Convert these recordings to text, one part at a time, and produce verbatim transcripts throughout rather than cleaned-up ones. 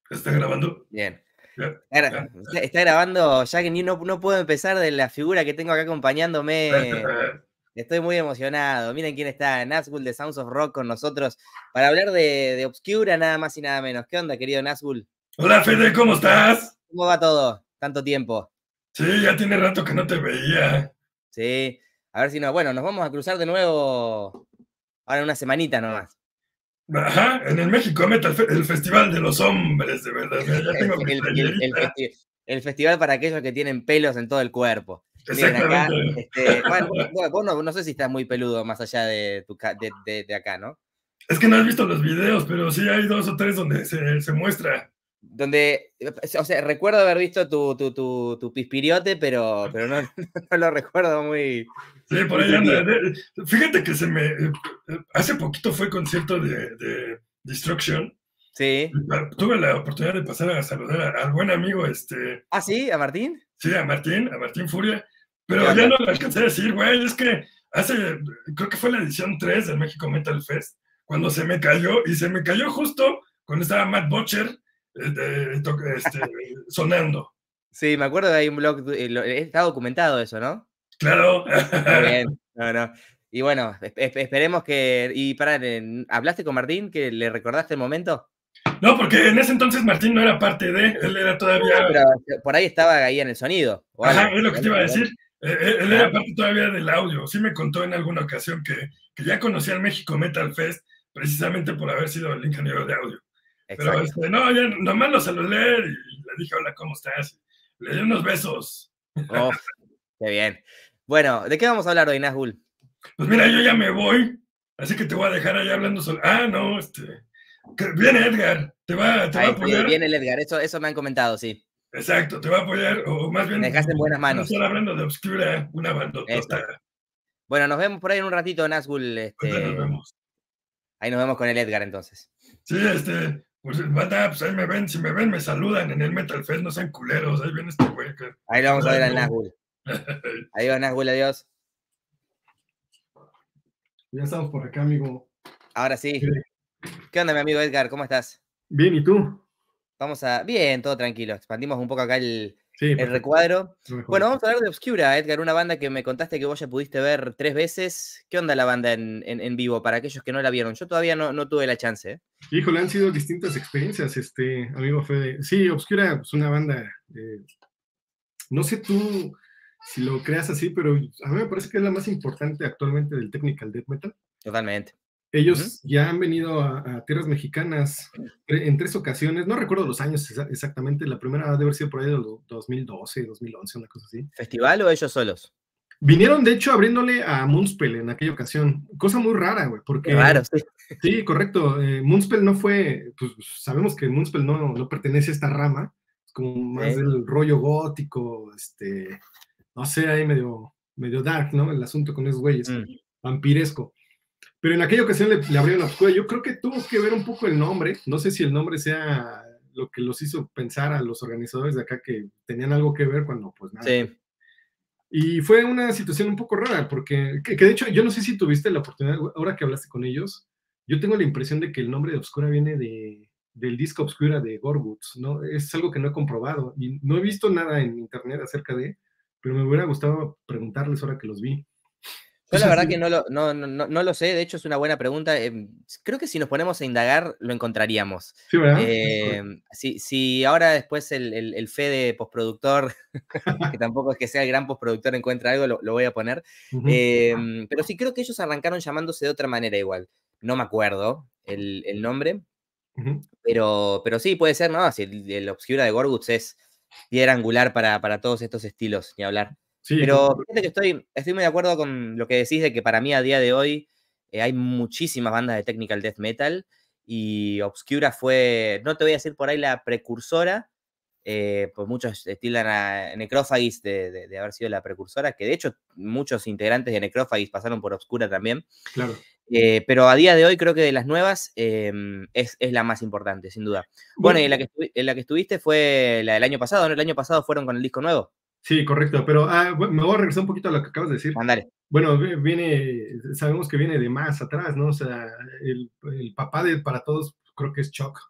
¿Está grabando? Bien. Ya, Está, ya. está grabando, ya que ni no, no puedo empezar de la figura que tengo acá acompañándome. Estoy muy emocionado. Miren quién está, Nazgul de Sounds of Rock con nosotros para hablar de, de Obscura, nada más y nada menos. ¿Qué onda, querido Nazgul? Hola Fede, ¿cómo estás? ¿Cómo va todo? Tanto tiempo. Sí, ya tiene rato que no te veía. Sí. A ver si no. Bueno, nos vamos a cruzar de nuevo ahora en una semanita nomás. Ajá, en el México Metal, Fe- el Festival de los Hombres, de verdad. Mira, ya El, tengo mi el- el- el playerita. festi- el festival para aquellos que tienen pelos en todo el cuerpo. Miren acá, Exactamente. este, bueno, vos, vos no, no sé si estás muy peludo más allá de, tu, ca- de, de- de acá, ¿no? Es que no has visto los videos, pero sí hay dos o tres donde se, se muestra. Donde, o sea, recuerdo haber visto tu, tu, tu, tu pispiriote, pero, pero no, no lo recuerdo muy, Sí, por muy ahí anda. tupido. De- Fíjate que se me... eh, Hace poquito fue concierto de, de Destruction. Sí. Tuve la oportunidad de pasar a saludar a- al buen amigo, este, ¿Ah, sí? ¿A Martín? sí, a Martín, a Martín Furia, ¿Qué pero ya onda? no le alcancé a decir, güey, es que hace, creo que fue la edición tres del México Metal Fest, cuando se me cayó, y se me cayó justo cuando estaba Matt Butcher eh, de- to- este, sonando. Sí, me acuerdo que hay un blog, eh, lo- está documentado eso, ¿no? Claro. Muy bien. No, no. Y bueno, esp- esp- esperemos que. Y para, ¿hablaste con Martín? ¿Que le recordaste el momento? No, porque en ese entonces Martín no era parte de, él era No, todavía, pero por ahí estaba ahí en el sonido o ajá, algo. es lo que te Igual, iba a decir, igual. eh, eh, él era Ajá, parte todavía del audio, sí me contó en alguna ocasión que, que ya conocía el México Metal Fest precisamente por haber sido el ingeniero de audio. Pero exacto. este, no, ya nomás lo saludé y le dije, hola, ¿cómo estás? Le di unos besos. Uf, qué bien. Bueno, ¿de qué vamos a hablar hoy, Nazgul? Pues mira, yo ya me voy, así que te voy a dejar ahí hablando solo. Ah, no, este. Que viene Edgar, te va, te va a Ahí apoyar. viene el Edgar, eso, eso me han comentado, sí. Exacto, te va a apoyar, o más Me bien, dejaste en buenas van a estar manos. hablando de Obscura, una Eso. bandotota. Bueno, nos vemos por ahí en un ratito, Nazgul. Ahorita nos Este, vemos. ahí nos vemos con el Edgar entonces. Sí, este, pues banda, pues ahí me ven, si me ven, me saludan en el Metal Fest, no sean culeros, ahí viene este güey. Que... Ahí lo vamos a ver al Nazgul. Adiós, Nazgul, adiós. Ya estamos por acá, amigo. Ahora sí. ¿Qué onda, mi amigo Edgar? ¿Cómo estás? Bien, ¿y tú? Vamos a. Bien, todo tranquilo. Expandimos un poco acá el, Sí, el perfecto. recuadro. Mejor. Bueno, vamos a hablar de Obscura, Edgar, una banda que me contaste que vos ya pudiste ver tres veces. ¿Qué onda la banda en, en, en vivo para aquellos que no la vieron? Yo todavía no, no tuve la chance. ¿eh? Híjole, han sido distintas experiencias, este, amigo Fede. Sí, Obscura es pues, una banda, eh, no sé tú si lo creas así, pero a mí me parece que es la más importante actualmente del technical death metal. Totalmente. Ellos Ujú. ya han venido a, a tierras mexicanas en tres ocasiones, no recuerdo los años exactamente, la primera debe haber sido por ahí de dos mil doce, dos mil once, una cosa así. ¿Festival o ellos solos? Vinieron, de hecho, abriéndole a Moonspell en aquella ocasión, cosa muy rara, güey, porque... Qué raro, sí. Sí, correcto. Eh, Moonspell no fue, pues sabemos que Moonspell no, no pertenece a esta rama, es como más Sí. del rollo gótico, este, no sé, ahí medio, medio dark, ¿no? El asunto con esos güeyes, Mm. vampiresco. Pero en aquella ocasión le, le abrieron la Obscura. Yo creo que tuvo que ver un poco el nombre, no sé si el nombre sea lo que los hizo pensar a los organizadores de acá que tenían algo que ver cuando, pues nada. Sí. Y fue una situación un poco rara, porque, que, que de hecho, yo no sé si tuviste la oportunidad, ahora que hablaste con ellos, yo tengo la impresión de que el nombre de Obscura viene de, del disco Obscura de Gorguts, ¿no? Es algo que no he comprobado y no he visto nada en internet acerca de, pero me hubiera gustado preguntarles ahora que los vi. Yo la Entonces, verdad que no lo, no, no, no lo sé, de hecho es una buena pregunta. Eh, creo que si nos ponemos a indagar lo encontraríamos. sí, ¿verdad? Eh, si, si ahora después el, el, el Fede postproductor, que tampoco es que sea el gran postproductor, encuentra algo, lo, lo voy a poner. Uh -huh. Eh, pero sí creo que ellos arrancaron llamándose de otra manera igual. No me acuerdo el, el nombre, uh -huh. pero, pero sí puede ser, ¿no? Si el, el Obscura de Gorguts es piedra angular para, para todos estos estilos, ni hablar. Sí, pero fíjate que estoy, estoy muy de acuerdo con lo que decís de que para mí a día de hoy eh, hay muchísimas bandas de technical death metal y Obscura fue, no te voy a decir por ahí la precursora, eh, pues muchos tildan a Necrophagist de, de, de haber sido la precursora, que de hecho muchos integrantes de Necrophagist pasaron por Obscura también. Claro. Eh, pero a día de hoy creo que de las nuevas eh, es, es la más importante, sin duda. Bueno, bueno y en la, que en la que estuviste fue la del año pasado, ¿no? El año pasado fueron con el disco nuevo. Sí, correcto, pero ah, me voy a regresar un poquito a lo que acabas de decir. Mandale. Bueno, viene, sabemos que viene de más atrás, ¿no? O sea, el, el papá de para todos creo que es Chuck.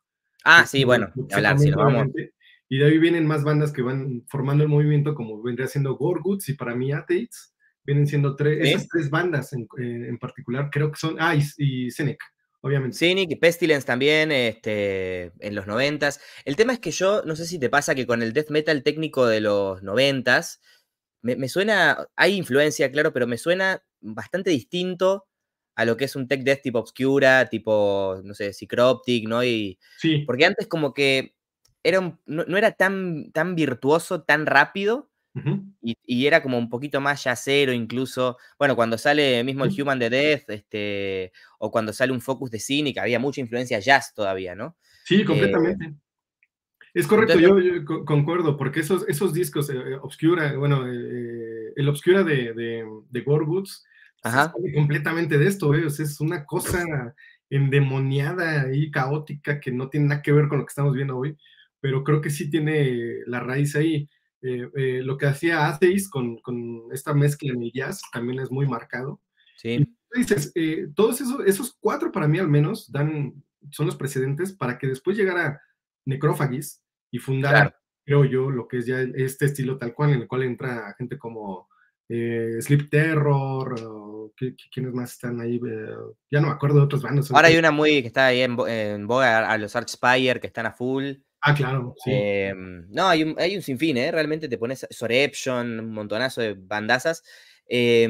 Ah, sí, bueno, Lo que ni se hablar, si nos comenta, vamos. obviamente. Y de ahí vienen más bandas que van formando el movimiento, como vendría siendo Gorguts y para mí Atheists. Vienen siendo tres, esas ¿Sí? tres bandas en, eh, en particular, creo que son. Ah, y, y Seneca, obviamente. Cynic y Pestilence también, este, en los noventas. El tema es que yo, no sé si te pasa que con el death metal técnico de los noventas, me, me suena, hay influencia, claro, pero me suena bastante distinto a lo que es un tech death tipo Obscura, tipo, no sé, Psychroptic, ¿no? Y, Sí. porque antes como que era un- no, no era tan, tan virtuoso, tan rápido, Ujú, y, y era como un poquito más yacero incluso. Bueno, cuando sale mismo el ujú. Human the Death, este, o cuando sale un Focus de Cynic, había mucha influencia jazz todavía, ¿no? Sí, Eh, completamente. Es correcto, entonces, yo, yo co- concuerdo, porque esos, esos discos, eh, Obscura, bueno, eh, el Obscura de, de, de Gorguts, se ajá, sale completamente de esto, eh, o sea, es una cosa endemoniada y caótica que no tiene nada que ver con lo que estamos viendo hoy, pero creo que sí tiene la raíz ahí. Eh, eh, lo que hacía Atheist con, con esta mezcla en el jazz también es muy marcado. Y sí, tú dices, eh, todos esos, esos cuatro para mí al menos dan, son los precedentes para que después llegara Necrophagist y fundara, claro. creo yo, lo que es ya este estilo tal cual, en el cual entra gente como eh, Sleep Terror, o ¿qué- qué- ¿quiénes más están ahí? Eh, ya no me acuerdo de otras bandas Ahora ahorita. hay una muy que está ahí en, bo- en boga, a los Archspire, que están a full. Ah, claro, sí. Eh, no, hay un, hay un sinfín, ¿eh? Realmente te pones Soreption, un montonazo de bandazas. Eh,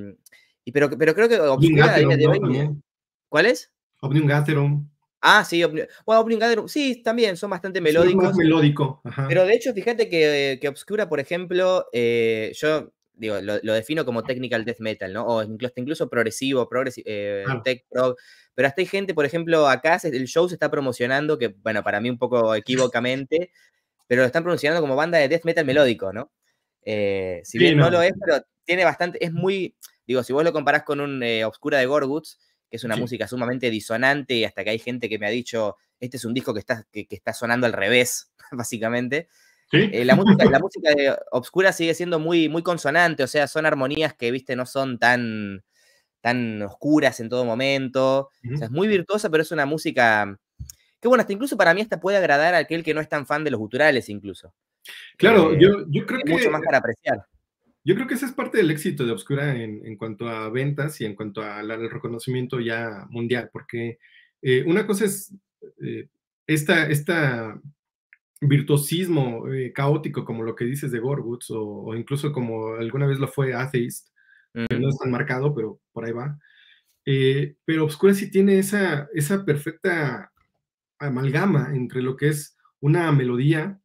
y pero, pero creo que Omnium Obscura a día Gatherum, de ¿no? hoy. También. ¿Cuál es? Omnium Gatherum. Ah, sí, Omni- bueno, Opening Gatherum, sí, también son bastante Es más, más melódicos. melódico, ajá. Pero de hecho, fíjate que, que Obscura, por ejemplo, eh, yo digo, lo, lo defino como technical death metal, ¿no? O incluso, incluso progresivo, progresi- eh, Claro. tech prog. Pero hasta hay gente, por ejemplo, acá se- el show se está promocionando, que bueno, para mí un poco equívocamente, pero lo están promocionando como banda de death metal melódico, ¿no? Eh, si Sí, bien no no. lo es, pero tiene bastante, es muy, digo, si vos lo comparás con un eh, Obscura de Gorguts, que es una Sí, música sumamente disonante, y hasta que hay gente que me ha dicho, este es un disco que está, que, que está sonando al revés, básicamente. sí. Eh, la, música, la música de Obscura sigue siendo muy, muy consonante, o sea, son armonías que, viste, no son tan, tan oscuras en todo momento. O sea, Ujú. es muy virtuosa, pero es una música que, bueno, hasta incluso para mí hasta puede agradar a aquel que no es tan fan de los guturales, incluso. Claro, Eh, yo, yo creo Tiene mucho que más para apreciar. Yo creo que ese es parte del éxito de Obscura en, en cuanto a ventas y en cuanto al al reconocimiento ya mundial, porque eh, una cosa es eh, esta, esta virtuosismo eh, caótico, como lo que dices de Gorguts, o, o incluso como alguna vez lo fue Atheist, que Mm, no es tan marcado, pero por ahí va. Eh, pero Obscura sí tiene esa, esa perfecta amalgama entre lo que es una melodía,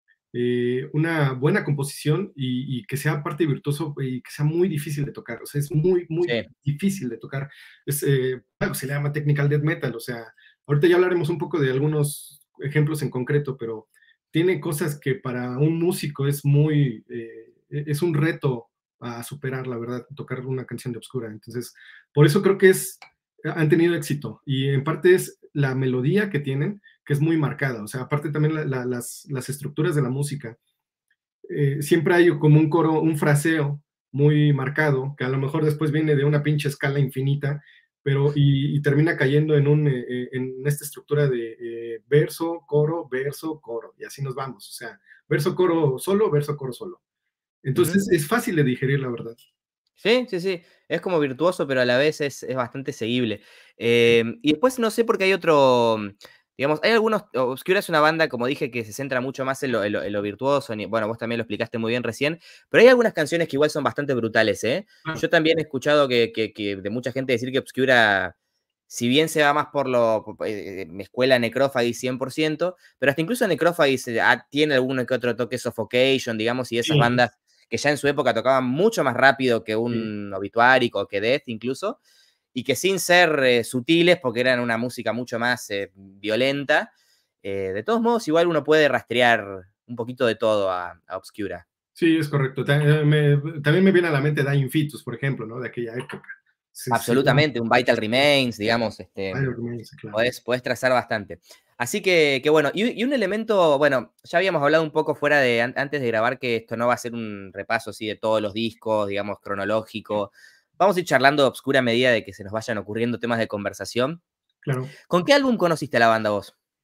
eh, una buena composición y, y, que sea parte virtuoso y que sea muy difícil de tocar. O sea, es muy, muy sí, difícil de tocar. Es, eh, bueno, se le llama technical death metal. O sea, ahorita ya hablaremos un poco de algunos ejemplos en concreto, pero tiene cosas que para un músico es muy, eh, es un reto a superar, la verdad, tocar una canción de Obscura. Entonces, por eso creo que es, han tenido éxito. Y en parte es la melodía que tienen, que es muy marcada. O sea, aparte también la, la, las, las, estructuras de la música. Eh, siempre hay como un coro, un fraseo muy marcado, que a lo mejor después viene de una pinche escala infinita, pero y, y termina cayendo en, un, eh, en esta estructura de eh, verso, coro, verso, coro, y así nos vamos. O sea, verso, coro solo, verso, coro solo. ujú. Entonces es fácil de digerir, la verdad. Sí, sí, sí. Es como virtuoso, pero a la vez es, es bastante seguible. Eh, y después no sé por qué hay otro. mm, Digamos, hay algunos. Obscura es una banda, como dije, que se centra mucho más en lo, en lo- en lo virtuoso. en- Bueno, vos también lo explicaste muy bien recién. Pero hay algunas canciones que igual son bastante brutales, ¿eh? Claro. Yo también he escuchado que, que- que de mucha gente decir que Obscura, si bien se va más por lo. por- eh, eh, escuela Necrophagist cien por ciento, pero hasta incluso Necrophagist eh, ah, tiene alguno que otro toque Suffocation, digamos, y esas Sí, bandas que ya en su época tocaban mucho más rápido que sí. un obituárico o que Death incluso, y que sin ser eh, sutiles, porque eran una música mucho más eh, violenta, eh, de todos modos igual uno puede rastrear un poquito de todo a, a Obscura. Sí, es correcto. Ta- eh, me- también me viene a la mente Dying Fetus, por ejemplo, ¿no? De aquella época. Sí, sí, Absolutamente, un Vital Remains, digamos, este, Iron Man, sí, claro. podés, podés trazar bastante. Así que, que bueno, y, y un elemento, bueno, ya habíamos hablado un poco fuera de, an- antes de grabar, que esto no va a ser un repaso así de todos los discos, digamos, cronológico. Vamos a ir charlando de Obscura a medida de que se nos vayan ocurriendo temas de conversación. Claro. ¿Con qué álbum conociste a la banda vos?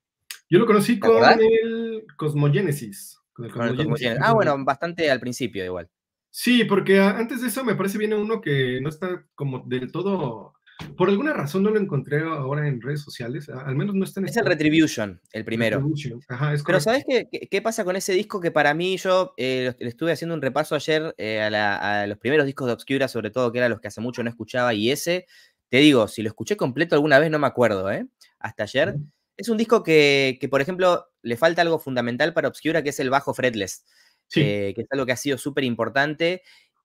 Yo lo conocí ¿Te con acordás? el Cosmogenesis. Con el Con el Cosmogenesis. Cosmogenesis. Ah, bueno, bastante al principio igual. Sí, porque antes de eso me parece viene uno que no está como del todo. Por alguna razón no lo encontré ahora en redes sociales. Al menos no está en Es el Spotify. Retribution, el primero. Retribution. Ajá, es Pero correcto. ¿sabés qué, qué, qué pasa con ese disco? Que para mí yo eh, le estuve haciendo un repaso ayer eh, a, la, a, los primeros discos de Obscura, sobre todo, que eran los que hace mucho no escuchaba, y ese, te digo, si lo escuché completo alguna vez, no me acuerdo, ¿eh? Hasta ayer. Uh-huh. Es un disco que, que, por ejemplo, le falta algo fundamental para Obscura, que es el bajo fretless, Sí. eh, que es algo que ha sido súper importante,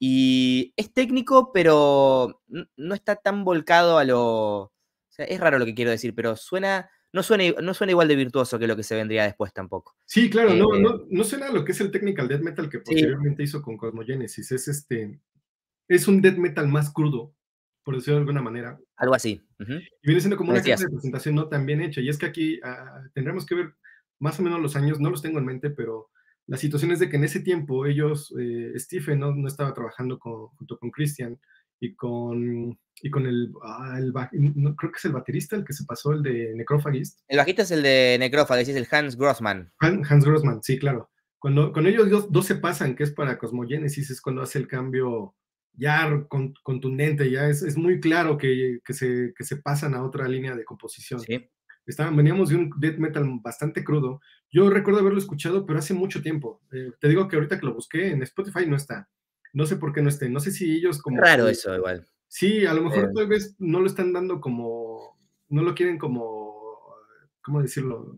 y es técnico, pero no está tan volcado a lo... O sea, es raro lo que quiero decir, pero suena... No suena, no suena igual de virtuoso que lo que se vendría después tampoco. Sí, claro, Eh, no, no, no suena a lo que es el technical death metal que sí, posteriormente hizo con Cosmogenesis. Es este, es un death metal más crudo, por decirlo de alguna manera. algo así. Uh-huh. Y viene siendo como ¿Lo una carta decías? de presentación no tan bien hecha. Y es que aquí uh, tendremos que ver más o menos los años, no los tengo en mente, pero la situación es de que en ese tiempo ellos, eh, Stephen no, no estaba trabajando con, junto con Christian y con, y con el, ah, el no, creo que es el baterista el que se pasó, el de Necrophagist. El bajista es el de Necrophagist, es el Hans Grossman. Hans, Hans Grossman, sí, claro. Cuando, cuando ellos dos, dos se pasan, que es para Cosmogenesis, es cuando hace el cambio ya con, contundente, ya es, es muy claro que, que, se, que se pasan a otra línea de composición. Sí. Estaban, veníamos de un death metal bastante crudo. Yo recuerdo haberlo escuchado, pero hace mucho tiempo. Eh, te digo que ahorita que lo busqué en Spotify no está. No sé por qué no esté. No sé si ellos como Raro que... eso igual. Sí, a lo mejor Eh, tal vez no lo están dando como... No lo quieren como... ¿Cómo decirlo?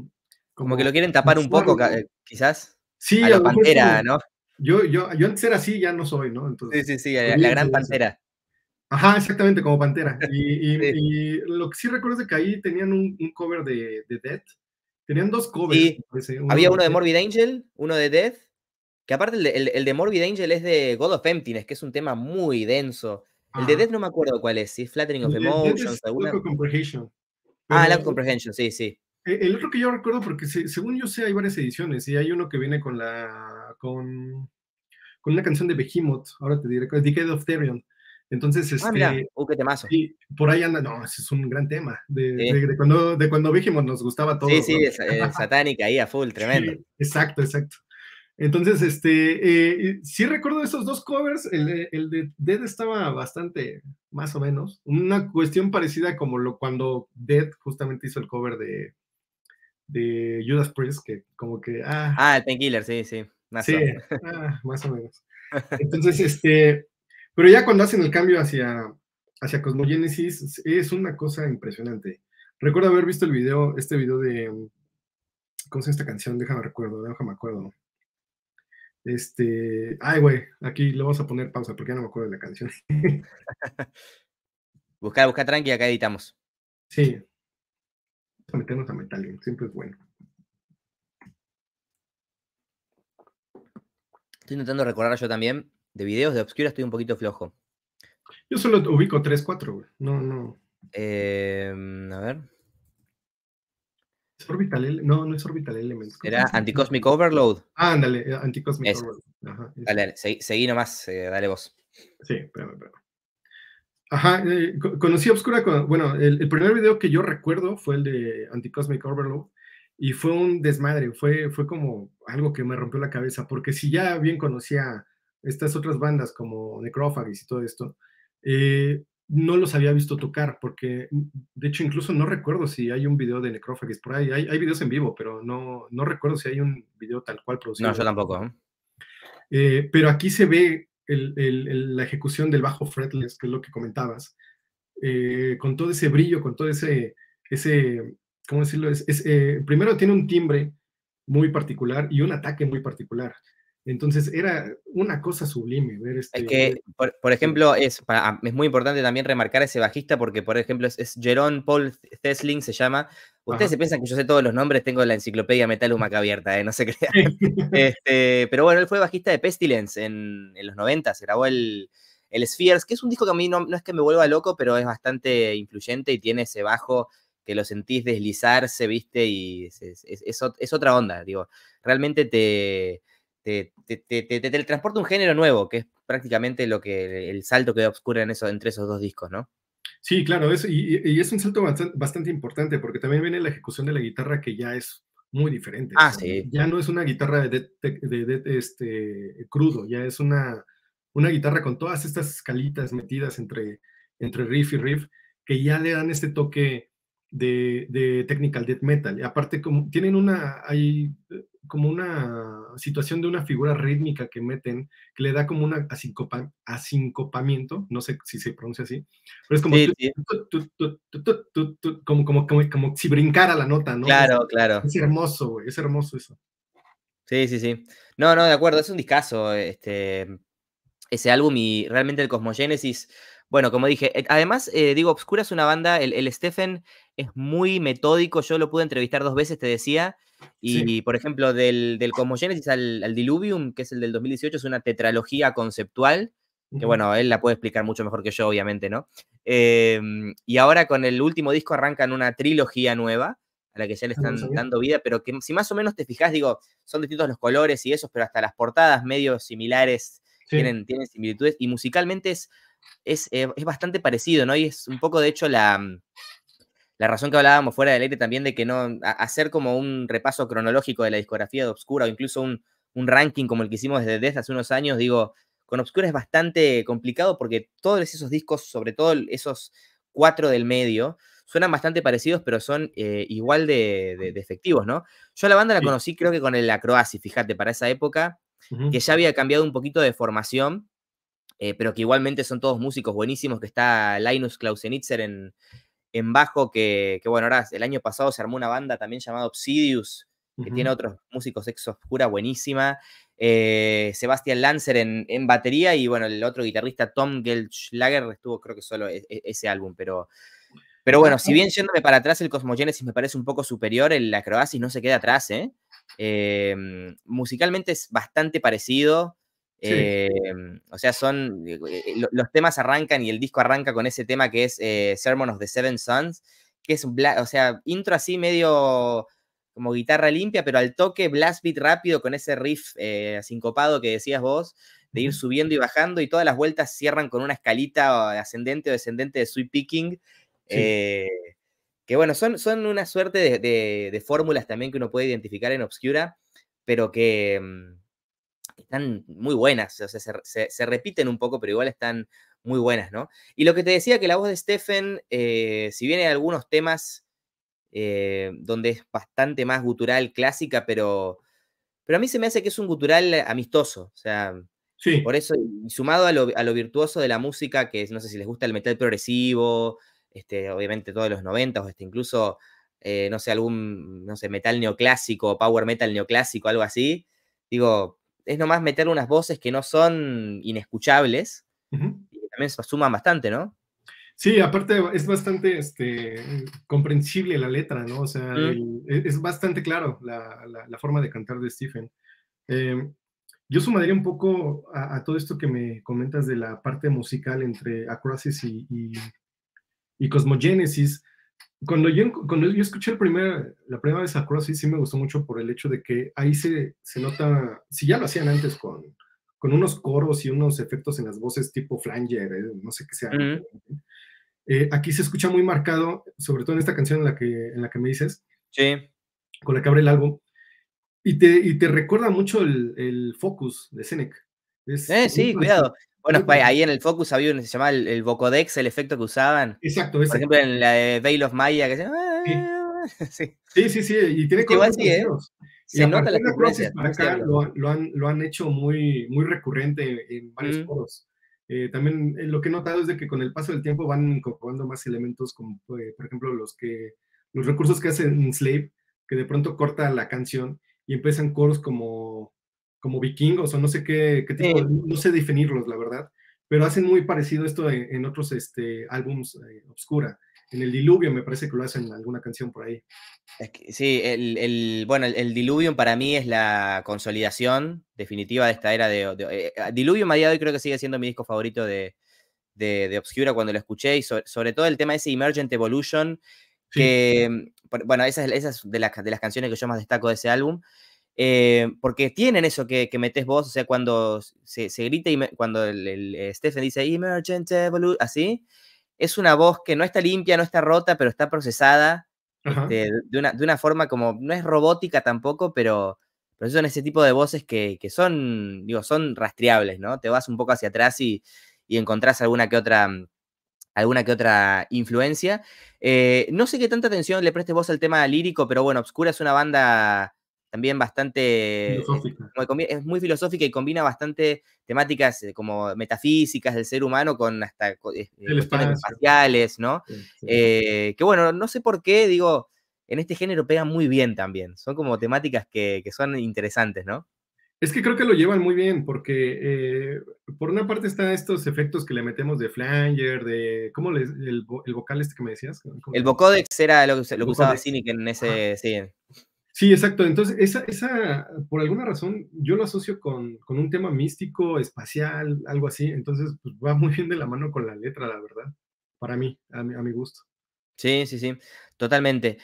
como que Como lo quieren tapar un poco, mostrarlo. quizás. Sí, A a lo lo mejor es Pantera, como... ¿no? Yo, yo, yo antes era así, ya no soy, ¿no? Sí, Entonces, sí, sí, la, la olvídense gran de eso. Pantera. Ajá, exactamente, como Pantera. Y, y, Sí. y lo que sí recuerdo es de que ahí tenían un, un cover de, de Death. Tenían dos covers, Sí. me parece. Uno Había de uno de Death. Morbid Angel, uno de Death, que aparte el de, el, el de Morbid Angel es de God of Emptiness, que es un tema muy denso. El de Ajá. Death no me acuerdo cuál es, si es Flattering of El de Death Emotions, es alguna... Lack of Comprehension. Ah, Pero Lack of Comprehension, sí, sí. el otro que yo recuerdo, porque se, según yo sé, hay varias ediciones. Y hay uno que viene con la. con, con una canción de Behemoth. Ahora te diré, Decade of Therion. Entonces, Ah, mirá, este. uh, qué temazo. Sí, por ahí anda, no, ese es un gran tema, de, Sí. de, de cuando, de cuando Behemoth nos gustaba a Sí, todos, sí, ¿no? es, es satánica ahí a full, tremendo. Sí, exacto, exacto. Entonces, este, eh, sí recuerdo esos dos covers, el, el de Dead estaba bastante, más o menos, una cuestión parecida como lo cuando Dead justamente hizo el cover de, de Judas Priest, que como que, ah, Ah, el Painkiller, sí, sí, sí, mazo. ah, más o menos. Entonces, este, pero ya cuando hacen el cambio hacia, hacia Cosmogenesis, es una cosa impresionante. Recuerdo haber visto el video, este video de, ¿cómo se llama esta canción? Déjame recuerdo, déjame acuerdo. Este, ay, güey, aquí le vamos a poner pausa porque ya no me acuerdo de la canción. Busca, busca tranqui, acá editamos. Sí, vamos a meternos a Metallica, siempre es bueno. Estoy intentando recordar yo también. De videos de Obscura estoy un poquito flojo. Yo solo ubico tres, cuatro, güey. No, no. Eh, a ver. ¿Es Orbital Ele- No, no es Orbital Elements. Creo que ¿Será es Anticosmic Overload? Ah, ándale, eh, Anticosmic Ese. Overload. Ajá, ese. Dale, dale. Seguí, seguí nomás, eh, dale vos. Sí, espérame, espérame. Ajá, eh, co- conocí a Obscura, con, bueno, el, el primer video que yo recuerdo fue el de Anticosmic Overload y fue un desmadre, fue, fue como algo que me rompió la cabeza, porque si ya bien conocía estas otras bandas como Necrophagist y todo esto, eh, no los había visto tocar, porque de hecho incluso no recuerdo si hay un video de Necrophagist por ahí, hay, hay videos en vivo, pero no, no recuerdo si hay un video tal cual No, producido. yo tampoco. ¿eh? Eh, pero aquí se ve el, el, el, la ejecución del bajo fretless, que es lo que comentabas, eh, con todo ese brillo, con todo ese, ese ¿cómo decirlo? Es, es, eh, primero tiene un timbre muy particular y un ataque muy particular. Entonces era una cosa sublime ver Es este... que, por, por ejemplo, es, para, es muy importante también remarcar ese bajista porque, por ejemplo, es, es Jerón Paul Thesling, se llama. Ustedes Ajá. se piensan que yo sé todos los nombres, tengo la enciclopedia Metalum acá abierta, ¿eh? No se crean. Este, pero bueno, él fue bajista de Pestilence en, en los noventa, se grabó el, el Spheres, que es un disco que a mí no, no es que me vuelva loco, pero es bastante influyente y tiene ese bajo que lo sentís deslizarse, ¿viste? Y es, es, es, es otra onda, digo. Realmente te... Te, te, te, te, te teletransporta un género nuevo, que es prácticamente lo que el salto que da Obscura en eso, entre esos dos discos, ¿no? Sí, claro, es, y, y es un salto bastante, bastante importante porque también viene la ejecución de la guitarra que ya es muy diferente. O Ah, sea, sí. ya no es una guitarra de, de, de, de este, crudo, ya es una, una guitarra con todas estas escalitas metidas entre, entre riff y riff que ya le dan este toque de, de technical death metal. Y aparte, como tienen una, hay como una situación de una figura rítmica que meten que le da como un asincopa, asincopamiento, no sé si se pronuncia así, pero es como, Sí, tu, sí. tu, tu, tu, tu, tu, tu, como, como, como, como, si brincara la nota, ¿no? Es, Claro, claro. es hermoso, güey, es hermoso eso. Sí, sí, sí. No, no, de acuerdo, es un discazo, este, ese álbum y realmente el Cosmogenesis, bueno, como dije, eh, además, eh, digo, Obscura es una banda, el, el Stephen es muy metódico, yo lo pude entrevistar dos veces, te decía, Sí. y por ejemplo, del, del Cosmogenesis al, al Diluvium, que es el del dos mil dieciocho, es una tetralogía conceptual, que Uh-huh. bueno, él la puede explicar mucho mejor que yo, obviamente, ¿no? Eh, y ahora con el último disco arrancan una trilogía nueva, a la que ya le No lo están sabía. dando vida, pero que si más o menos te fijas, digo, son distintos los colores y esos, pero hasta las portadas medio similares Sí. tienen, tienen similitudes y musicalmente es, es, eh, es bastante parecido, ¿no? Y es un poco, de hecho, la, la razón que hablábamos fuera del aire también de que no, a, hacer como un repaso cronológico de la discografía de Obscura o incluso un, un ranking como el que hicimos desde Death hace unos años, digo, con Obscura es bastante complicado porque todos esos discos, sobre todo esos cuatro del medio, suenan bastante parecidos, pero son eh, igual de, de, de, efectivos, ¿no? Yo a la banda la Sí. conocí creo que con el Acroasis, fíjate, para esa época, Uh-huh. que ya había cambiado un poquito de formación, eh, pero que igualmente son todos músicos buenísimos, que está Linus Klausenitzer en, en bajo, que, que, bueno, ahora el año pasado se armó una banda también llamada Obsidius, que Uh-huh. tiene otros músicos ex Obscura buenísima, eh, Sebastian Lancer en, en, batería, y bueno, el otro guitarrista Tom Geldschlager estuvo creo que solo e, e, ese álbum, pero... Pero bueno, Ah, si bien yéndome para atrás, el Cosmogenesis me parece un poco superior, el Acroasis no se queda atrás, ¿eh? Eh, musicalmente es bastante parecido. sí. Eh, o sea, son. Eh, los temas arrancan y el disco arranca con ese tema que es eh, Sermon of the Seven Sons, que es un. O sea, intro así medio como guitarra limpia, pero al toque blast beat rápido con ese riff eh, sincopado que decías vos, de ir subiendo y bajando, y todas las vueltas cierran con una escalita ascendente o descendente de sweep picking. Sí. Eh, que bueno, son, son una suerte de, de, de, fórmulas también que uno puede identificar en Obscura, pero que um, están muy buenas, o sea, se, se, se, repiten un poco, pero igual están muy buenas, ¿no? Y lo que te decía, que la voz de Stephen, eh, si bien hay algunos temas eh, donde es bastante más gutural, clásica, pero, pero a mí se me hace que es un gutural amistoso, o sea, sí. por eso, y sumado a lo, a lo virtuoso de la música, que no sé si les gusta el metal progresivo, este, obviamente todos los noventa, o este, incluso, eh, no sé, algún, no sé, metal neoclásico, power metal neoclásico, algo así, digo, es nomás meterle unas voces que no son inescuchables, Uh-huh. y que también suman bastante, ¿no? Sí, aparte es bastante este, comprensible la letra, ¿no? O sea, Mm. el, es bastante claro la, la, la, forma de cantar de Stephen. Eh, yo sumaría un poco a, a, todo esto que me comentas de la parte musical entre Acroasis y, y, y Cosmogenesis. Cuando yo, cuando yo escuché el primer, la primera vez Acroasis, sí me gustó mucho por el hecho de que ahí se, se nota, si ya lo hacían antes con, con unos coros y unos efectos en las voces tipo flanger, eh, no sé qué sea. Mm. Eh, aquí se escucha muy marcado, sobre todo en esta canción en la que, en la que me dices, sí. con la que abre el álbum, y te, y te recuerda mucho el, el Focus de Senec. Es Eh, muy sí, parecido, cuidado. Bueno, muy parecido. ahí en el Focus había un, se llamaba el, el Vocodex, el efecto que usaban. Exacto, Por ese. ejemplo, en la de Veil of Maya, que se Sí. sí. Sí, sí, sí, y tiene Sí, coros igual muy sí, ¿eh? parecidos. Y Se a notan partir las de Acroasis influencias, para muy acá cierto. lo, lo, han, lo han hecho muy, muy recurrente en varios Mm. coros. Eh, también eh, lo que he notado es de que con el paso del tiempo van incorporando más elementos como, eh, por ejemplo, los que los recursos que hacen Slave, que de pronto corta la canción y empiezan coros como, como vikingos o no sé qué, qué tipo, Sí. no sé definirlos, la verdad, pero hacen muy parecido esto en, en otros este, álbums eh, Obscura. En el Diluvio me parece que lo hacen en alguna canción por ahí. Es que, sí, el, el, bueno, el, el Diluvium para mí es la consolidación definitiva de esta era de... de eh, Diluvium a día de hoy creo que sigue siendo mi disco favorito de, de, de Obscura cuando lo escuché, y so, sobre todo el tema ese Emergent Evolution, Sí. que, bueno, esa es, esa es de, las, de las canciones que yo más destaco de ese álbum, eh, porque tienen eso que, que metes vos, o sea, cuando se, se grita, y me, cuando el, el, Stephen dice Emergent Evolution, así, es una voz que no está limpia, no está rota, pero está procesada Ajá. este, de, una, de una forma como, no es robótica tampoco, pero, pero son ese tipo de voces que, que son, digo, son rastreables, ¿no? Te vas un poco hacia atrás y, y encontrás alguna que otra, alguna que otra influencia. Eh, no sé qué tanta atención le prestes vos al tema lírico, pero bueno, Obscura es una banda también bastante, eh, Filosófica. como combi- es muy filosófica y combina bastante temáticas eh, como metafísicas del ser humano con hasta co- eh, eh, El cuestiones espacio. espaciales, ¿no? Sí, sí. Eh, que bueno, no sé por qué, digo, en este género pegan muy bien también. Son como temáticas que, que son interesantes, ¿no? Es que creo que lo llevan muy bien, porque eh, por una parte están estos efectos que le metemos de flanger, de, ¿cómo les, el, vo- el vocal este que me decías? ¿Cómo El le llamas? vocodex era lo que, us- El lo que usaba vocodex. Cynic en Ajá. ese, sí. Sí, exacto. Entonces, esa, esa, por alguna razón, yo lo asocio con, con un tema místico, espacial, algo así. Entonces, pues va muy bien de la mano con la letra, la verdad. Para mí, a mi, a mi gusto. Sí, sí, sí, totalmente.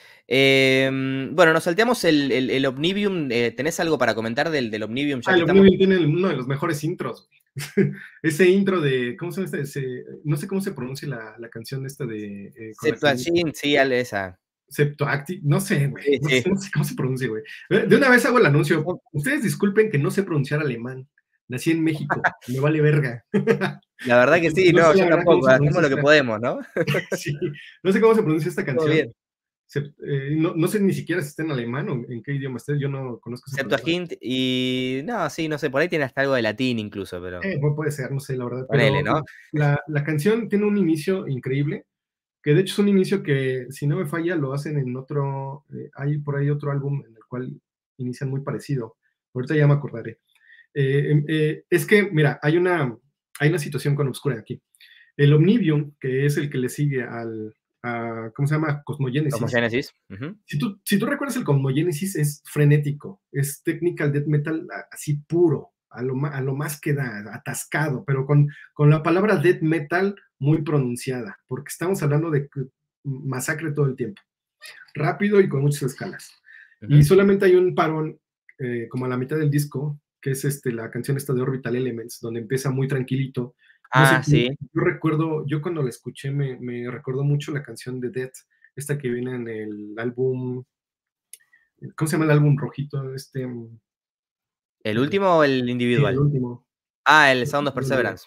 Em, bueno, nos salteamos el, el, el Omnivium. Eh, ¿tenés algo para comentar del, del Omnivium ya Ah, que el estamos? Omnium tiene uno de los mejores intros. Ese intro de, ¿cómo se llama este? Ese- no sé cómo se pronuncia la, la canción esta de, eh, con la que Septuagint, sí, al- esa. Septoacti, no sé, güey, Sí, no sé, sí. no sé cómo se pronuncia, güey. Eh, De una vez hago el anuncio. Ustedes disculpen que no sé pronunciar alemán. Nací en México, me vale verga. La verdad que Entonces, sí, no no, sé la yo verdad cómo tampoco, se pronuncia hacemos lo que esta. podemos, ¿no? Sí, no sé cómo se pronuncia esta Todo canción. bien. Sep- eh, no, no sé ni siquiera si está en alemán o en qué idioma está. Yo no conozco esa palabra. Septuagint y. No, sí, no sé, por ahí tiene hasta algo de latín incluso, pero. Eh, bueno, puede ser, no sé, la verdad. Ponele, Pero ¿no? la, la canción tiene un inicio increíble, que de hecho es un inicio que, si no me falla, lo hacen en otro, eh, hay por ahí otro álbum en el cual inician muy parecido. Ahorita ya me acordaré. Eh, em, eh, es que, mira, hay una, hay una situación con Obscura aquí. El Omnivium, que es el que le sigue al, a, ¿cómo se llama? Como Cosmogénesis. Genesis. Ujú. Si tú, si tú recuerdas el Cosmogénesis, es frenético, es technical death metal así puro, a lo, a lo más que da, atascado, pero con, con la palabra death metal muy pronunciada, porque estamos hablando de masacre todo el tiempo, rápido y con muchas escalas. Y Ujú. solamente hay un parón, eh, como a la mitad del disco, que es este, la canción esta de Orbital Elements, donde empieza muy tranquilito. No sé, Ah, sí. yo recuerdo, yo cuando la escuché me, me recordó mucho la canción de Death, esta que viene en el álbum, ¿cómo se llama el álbum rojito? Este, ¿El eh, último o el sí, el individual? último. Ah, el Sound of Perseverance.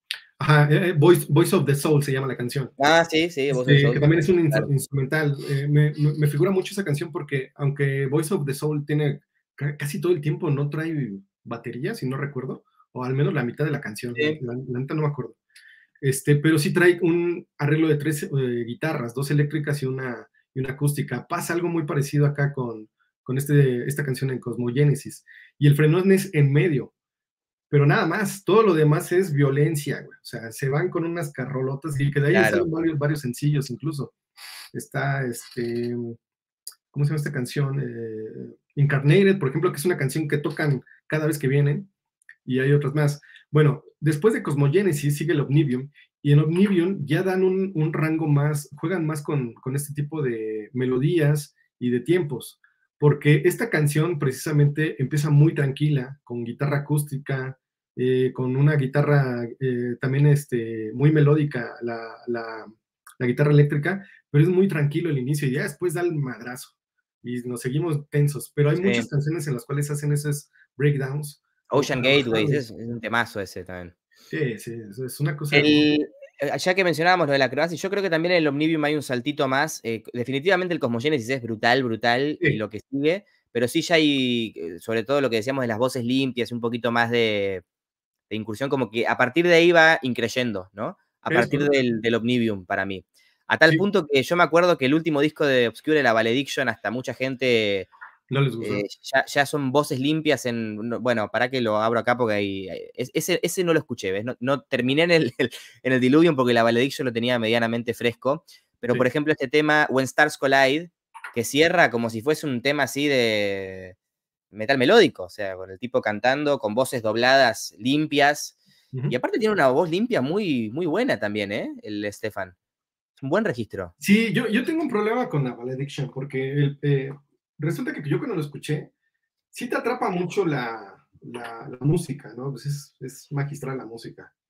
Ajá, eh, eh, Voice, Voice of the Soul se llama la canción. Ah, sí, sí, Voz del Este, que Soul. también es un Claro. instrumental. Eh, me, me, me, figura mucho esa canción porque, aunque Voice of the Soul tiene casi todo el tiempo, no trae batería, si no recuerdo, o al menos la mitad de la canción, la, Sí. la, la neta no me acuerdo. Este, pero sí trae un arreglo de tres eh, guitarras, dos eléctricas y una, y una acústica. Pasa algo muy parecido acá con, con este, esta canción en Cosmogénesis. Y el frenón es en medio, pero nada más, todo lo demás es violencia, güey. O sea, se van con unas carrolotas y que de ahí Claro. salen varios, varios sencillos incluso. Está, este, ¿cómo se llama esta canción? Eh, Incarnated, por ejemplo, que es una canción que tocan cada vez que vienen, y hay otras más. Bueno, después de Cosmogénesis sigue el Omnivium, y en Omnivium ya dan un, un rango más, juegan más con, con este tipo de melodías y de tiempos, porque esta canción precisamente empieza muy tranquila, con guitarra acústica, eh, con una guitarra eh, también este, muy melódica, la, la, la guitarra eléctrica, pero es muy tranquilo el inicio y ya después da el madrazo y nos seguimos tensos, pero hay muchas Sí. canciones en las cuales hacen esos breakdowns como Ocean para Gateways, bajarle. es, es un temazo ese también. Sí, sí, es es una cosa hermosa. El, eh, ya que mencionábamos lo de la acrobacia, yo creo que también en el Omnivium hay un saltito más. Eh, definitivamente el Cosmogénesis es brutal, brutal, y Sí, lo que sigue, pero sí ya hay, eh, sobre todo lo que decíamos de las voces limpias, un poquito más de, de incursión, como que a partir de ahí va increyendo, ¿no? A es partir correcto. del, del Omnivium para mí. A tal Sí, punto que yo me acuerdo que el último disco de Obscure, la Valediction, hasta mucha gente no les eh, gustó. ya, ya son voces limpias en. No, bueno, para que lo abro acá porque ahí. es- Ese, ese no lo escuché, ¿ves? No, no terminé en el, en el Diluvium porque la Valediction lo tenía medianamente fresco. Pero, por Sí. ejemplo, este tema, When Stars Collide, que cierra como si fuese un tema así de metal melódico, o sea, con el tipo cantando, con voces dobladas limpias. Y Ujú. aparte tiene una voz limpia muy, muy buena también, ¿eh? El Stefan. Es un buen registro. Sí, yo, yo tengo un problema con la Valediction porque el, eh, resulta que yo cuando lo escuché, sí te atrapa mucho la, la, la música, ¿no? Pues es, es magistral la música.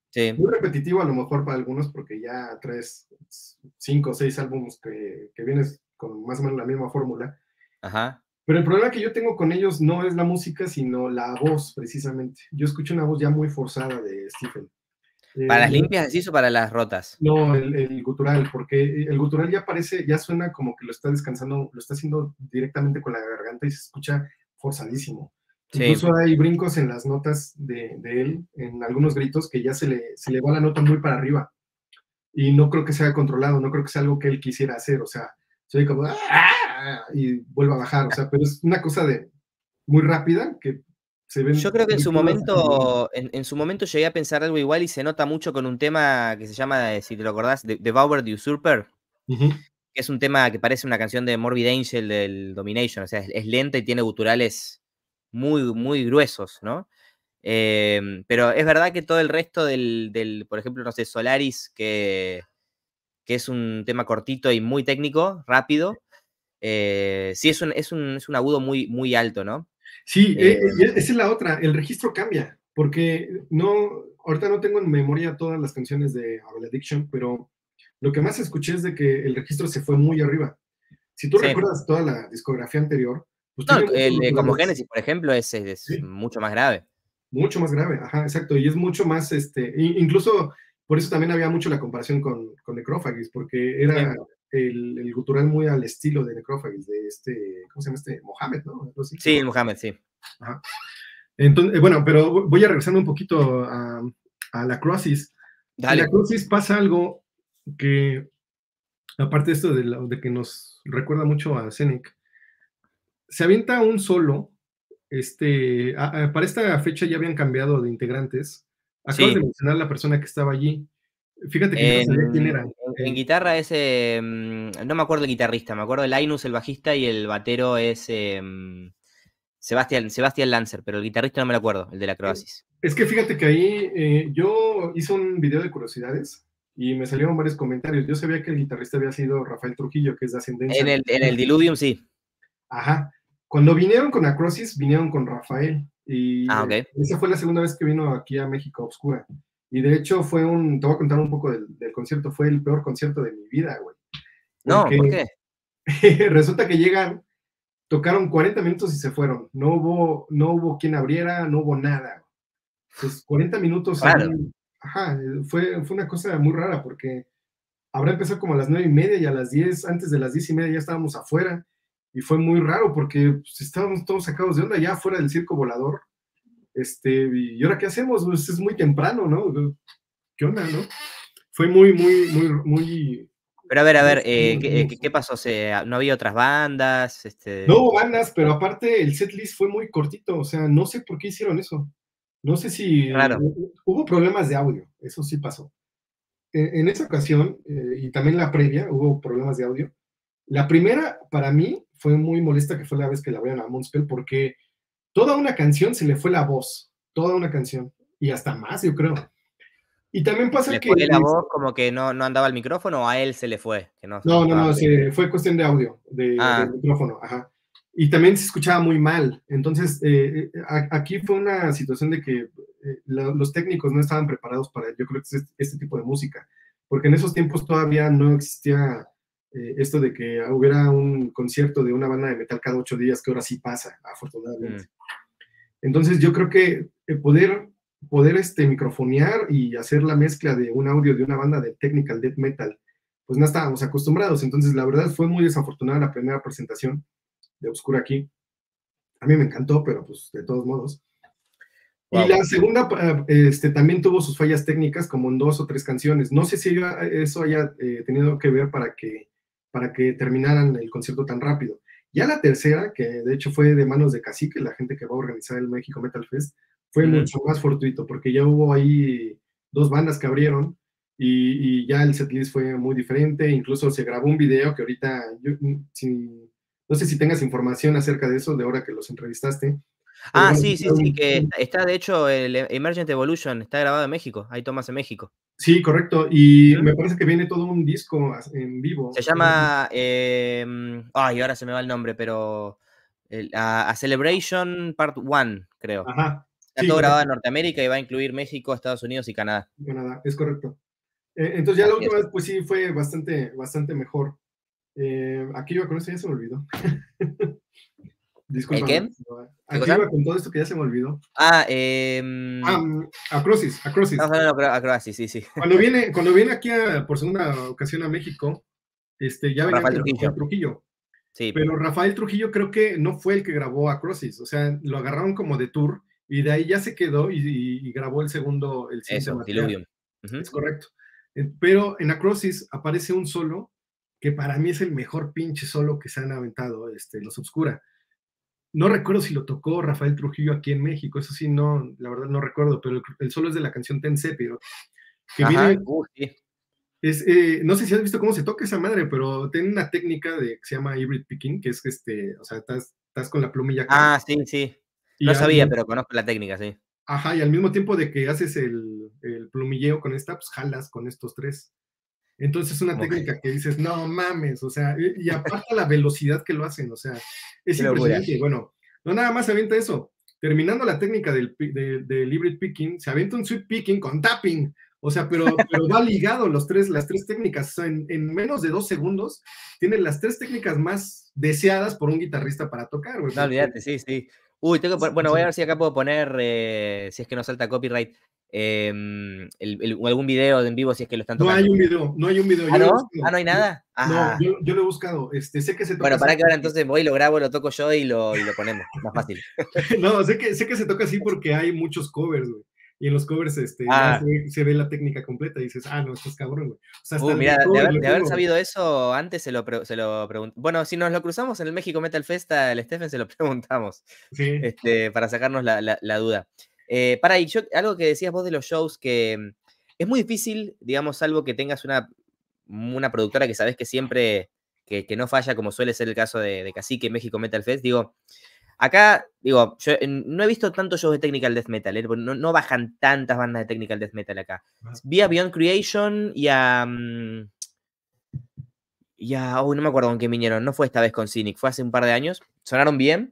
Sí. Muy repetitivo a lo mejor para algunos porque ya traes cinco o seis álbumes que, que vienes con más o menos la misma fórmula. Ajá. Pero el problema que yo tengo con ellos no es la música, sino la voz, precisamente. Yo escucho una voz ya muy forzada de Stephen. ¿Para Eh, las limpias decís o para las rotas? no, el, el gutural, porque el gutural ya parece, ya suena como que lo está descansando, lo está haciendo directamente con la garganta y se escucha forzadísimo. Sí. Incluso hay brincos en las notas de, de él, en algunos gritos, que ya se le, se le va la nota muy para arriba. Y no creo que sea controlado, no creo que sea algo que él quisiera hacer, o sea, soy como, ¡ah! Y vuelve a bajar, o sea, pero es una cosa de muy rápida que se ven. Yo creo que en su momento, en, en su momento llegué a pensar algo igual y se nota mucho con un tema que se llama, eh, si te lo acordás, de, de Bauer the Usurper, Uh-huh. que es un tema que parece una canción de Morbid Angel del Domination, o sea, es, es lenta y tiene guturales muy, muy gruesos, ¿no? Eh, pero es verdad que todo el resto del, del, por ejemplo, no sé, Solaris, que, que es un tema cortito y muy técnico, rápido, eh, sí es un, es, un, es un agudo muy, muy alto, ¿no? Sí, Eh, eh, eh, esa es la otra, el registro cambia, porque no, ahorita no tengo en memoria todas las canciones de Abel Addiction, pero lo que más escuché es de que el registro se fue muy arriba. Si tú sí. recuerdas toda la discografía anterior, pues No, tiene muchos el, el, como guturales. Génesis, por ejemplo, es, es Sí, mucho más grave. mucho más grave, ajá, exacto, y es mucho más, este, incluso por eso también había mucho la comparación con, con Necrophagis, porque era Sí. el, el gutural muy al estilo de Necrophagis, de este, ¿cómo se llama este? Mohamed, ¿no? Así. Sí, el Mohamed, sí. Ajá. Entonces, bueno, pero voy a regresar un poquito a, a la Crosis. En la Crosis pasa algo que, aparte de esto de, la, de que nos recuerda mucho a Zenek, se avienta un solo. Este, a, a, para esta fecha ya habían cambiado de integrantes. Acabas Sí. de mencionar la persona que estaba allí. Fíjate que En, yo no sabía quién era. en, en Eh, guitarra es, eh, no me acuerdo el guitarrista, me acuerdo de Linus, el bajista, y el batero es eh, Sebastián, Sebastián Lancer, pero el guitarrista no me lo acuerdo, el de la Croasis. Es que fíjate que ahí eh, yo hice un video de curiosidades y me salieron varios comentarios. Yo sabía que el guitarrista había sido Rafael Trujillo, que es de ascendencia. En el, en el Diluvium, sí. Ajá. Cuando vinieron con Acrosis, vinieron con Rafael. Y Ah, eh, ok. esa fue la segunda vez que vino aquí a México Obscura. Y de hecho fue un, te voy a contar un poco del, del concierto, fue el peor concierto de mi vida, güey. No, Porque ¿por qué? resulta que llegan, tocaron cuarenta minutos y se fueron. No hubo, no hubo quien abriera, no hubo nada. Entonces, cuarenta minutos Claro. ahí, ajá, fue, fue una cosa muy rara porque habrá empezado como a las nueve y media y a las diez, antes de las diez y media ya estábamos afuera. Y fue muy raro porque pues, estábamos todos sacados de onda ya afuera del circo volador. Este, y ahora qué hacemos, pues es muy temprano, ¿no? ¿Qué onda, no? Fue muy, muy, muy, muy. Pero a ver, a ver, eh, ¿qué, qué, pasó? ¿Se, ¿No había otras bandas? Este... No hubo bandas, pero aparte el setlist fue muy cortito, o sea, no sé por qué hicieron eso. No sé si Claro. hubo problemas de audio, eso sí pasó. En, en esa ocasión, eh, y también la previa, hubo problemas de audio. La primera, para mí, fue muy molesta, que fue la vez que la abrieron a Moonspell, porque toda una canción se le fue la voz, toda una canción, y hasta más, yo creo. Y también pasa ¿Le que... fue la voz como que no, no andaba el micrófono o a él se le fue? Que no, No, no, no, no, se, fue cuestión de audio, de, ah. del micrófono, ajá. Y también se escuchaba muy mal. Entonces, eh, a, aquí fue una situación de que eh, la, los técnicos no estaban preparados para, yo creo que este, este tipo de música, porque en esos tiempos todavía no existía eh, esto de que hubiera un concierto de una banda de metal cada ocho días, que ahora sí pasa, afortunadamente. Mm. Entonces, yo creo que eh, poder, poder este, microfonear y hacer la mezcla de un audio de una banda de technical death metal, pues no estábamos acostumbrados. Entonces, la verdad fue muy desafortunada la primera presentación de Obscura aquí. A mí me encantó, pero pues de todos modos. Wow. Y la segunda este, también tuvo sus fallas técnicas, como en dos o tres canciones. No sé si eso haya eh, tenido que ver para que, para que terminaran el concierto tan rápido. Ya la tercera, que de hecho fue de manos de Cacique, la gente que va a organizar el México Metal Fest, fue uh-huh. mucho más fortuito, porque ya hubo ahí dos bandas que abrieron, y, y ya el setlist fue muy diferente. Incluso se grabó un video que ahorita, yo, sin, no sé si tengas información acerca de eso, de ahora que los entrevistaste. Ah, bueno, sí, sí, sí, que está de hecho el Emergent Evolution, está grabado en México, hay tomas en México. Sí, correcto, y ¿sí? Me parece que viene todo un disco en vivo. Se llama, eh, ay, ahora se me va el nombre, pero el, a, a Celebration Part uno, creo. Ajá. Está Sí, todo grabado correcto. en Norteamérica y va a incluir México, Estados Unidos y Canadá. Canadá, es correcto. Eh, entonces ya la Así última es. vez, pues sí, fue bastante, bastante mejor. Eh, aquí iba con esto, ya se me olvidó. ¿El Discúlpame. qué? ¿Qué Aquí iba cosa? con todo esto que ya se me olvidó. Ah, Ah, em, mm, Acrosis, Acrosis. estamos hablando de Acrobacia, sí, sí. Cuando viene, cuando viene aquí a- por segunda ocasión a México, este, ya Con venía Rafael con Rafael Trujillo. Trujillo. Sí, Pero Rafael Trujillo creo que no fue el que grabó Acrosis, o sea, lo agarraron como de tour y de ahí ya se quedó y, y- y grabó el segundo, el siguiente eso, material. Diluvium. Ujú. Es correcto. Eh, Pero en Acrosis aparece un solo que para mí es el mejor pinche solo que se han aventado, este, Los Obscura. No recuerdo si lo tocó Rafael Trujillo aquí en México, eso sí, no, la verdad no recuerdo, pero el, el solo es de la canción Ten Sephiroth, que Ajá, viene, uh, sí. es, eh, no sé si has visto cómo se toca esa madre, pero tiene una técnica de, que se llama hybrid picking, que es que, este, o sea, estás, estás con la plumilla acá, Ah, sí, sí. y No al, sabía, pero conozco la técnica, sí. ajá, y al mismo tiempo de que haces el, el plumilleo con esta, pues jalas con estos tres. Entonces es una Como que, técnica que dices, no mames, o sea, y, y aparte la velocidad que lo hacen, o sea, es qué locura. impresionante. Bueno, no nada más se avienta eso. Terminando la técnica del, de, del hybrid picking, se avienta un sweep picking con tapping. O sea, pero, pero va ligado los tres, las tres técnicas. O sea, en, en, menos de dos segundos tienen las tres técnicas más deseadas por un guitarrista para tocar, güey. No, Porque, olvídate, sí, sí. Uy, tengo que poner, bueno, voy a ver si acá puedo poner, eh, si es que no salta copyright, eh, el, el, algún video de en vivo si es que lo están no hay tocando. un video, no hay un video. ¿Ah, Yo lo he no? ¿Ah, buscado. no hay nada? No, Ah. yo, yo lo he buscado. Este, sé que se toca Bueno, así. para que ahora entonces voy, lo grabo, lo toco yo y lo, y lo ponemos. Más fácil. No, sé que, sé que se toca así porque hay muchos covers, güey. Y en los covers este, ya Ah. se, se ve la técnica completa y dices, ah, no, esto es cabrón, güey. O sea, hasta Uh, el mira, de cover haber, le de haber pongo. sabido eso antes se lo, pre- se lo pregunto. Bueno, si nos lo cruzamos en el México Metal Fest al Stephen se lo preguntamos, Sí. este, para sacarnos la, la- la duda. Eh, para, y yo, algo que decías vos de los shows, que mm, es muy difícil, digamos, salvo que tengas una, una productora que sabes que siempre, que, que no falla, como suele ser el caso de, de Cacique México Metal Fest, digo, acá, digo, yo eh, no he visto tantos shows de Technical Death Metal, eh, no, no bajan tantas bandas de Technical Death Metal acá. Vi a Beyond Creation y a... mm, y a... uy, no me acuerdo con qué vinieron, no fue esta vez con Cynic, fue hace un par de años. Sonaron bien,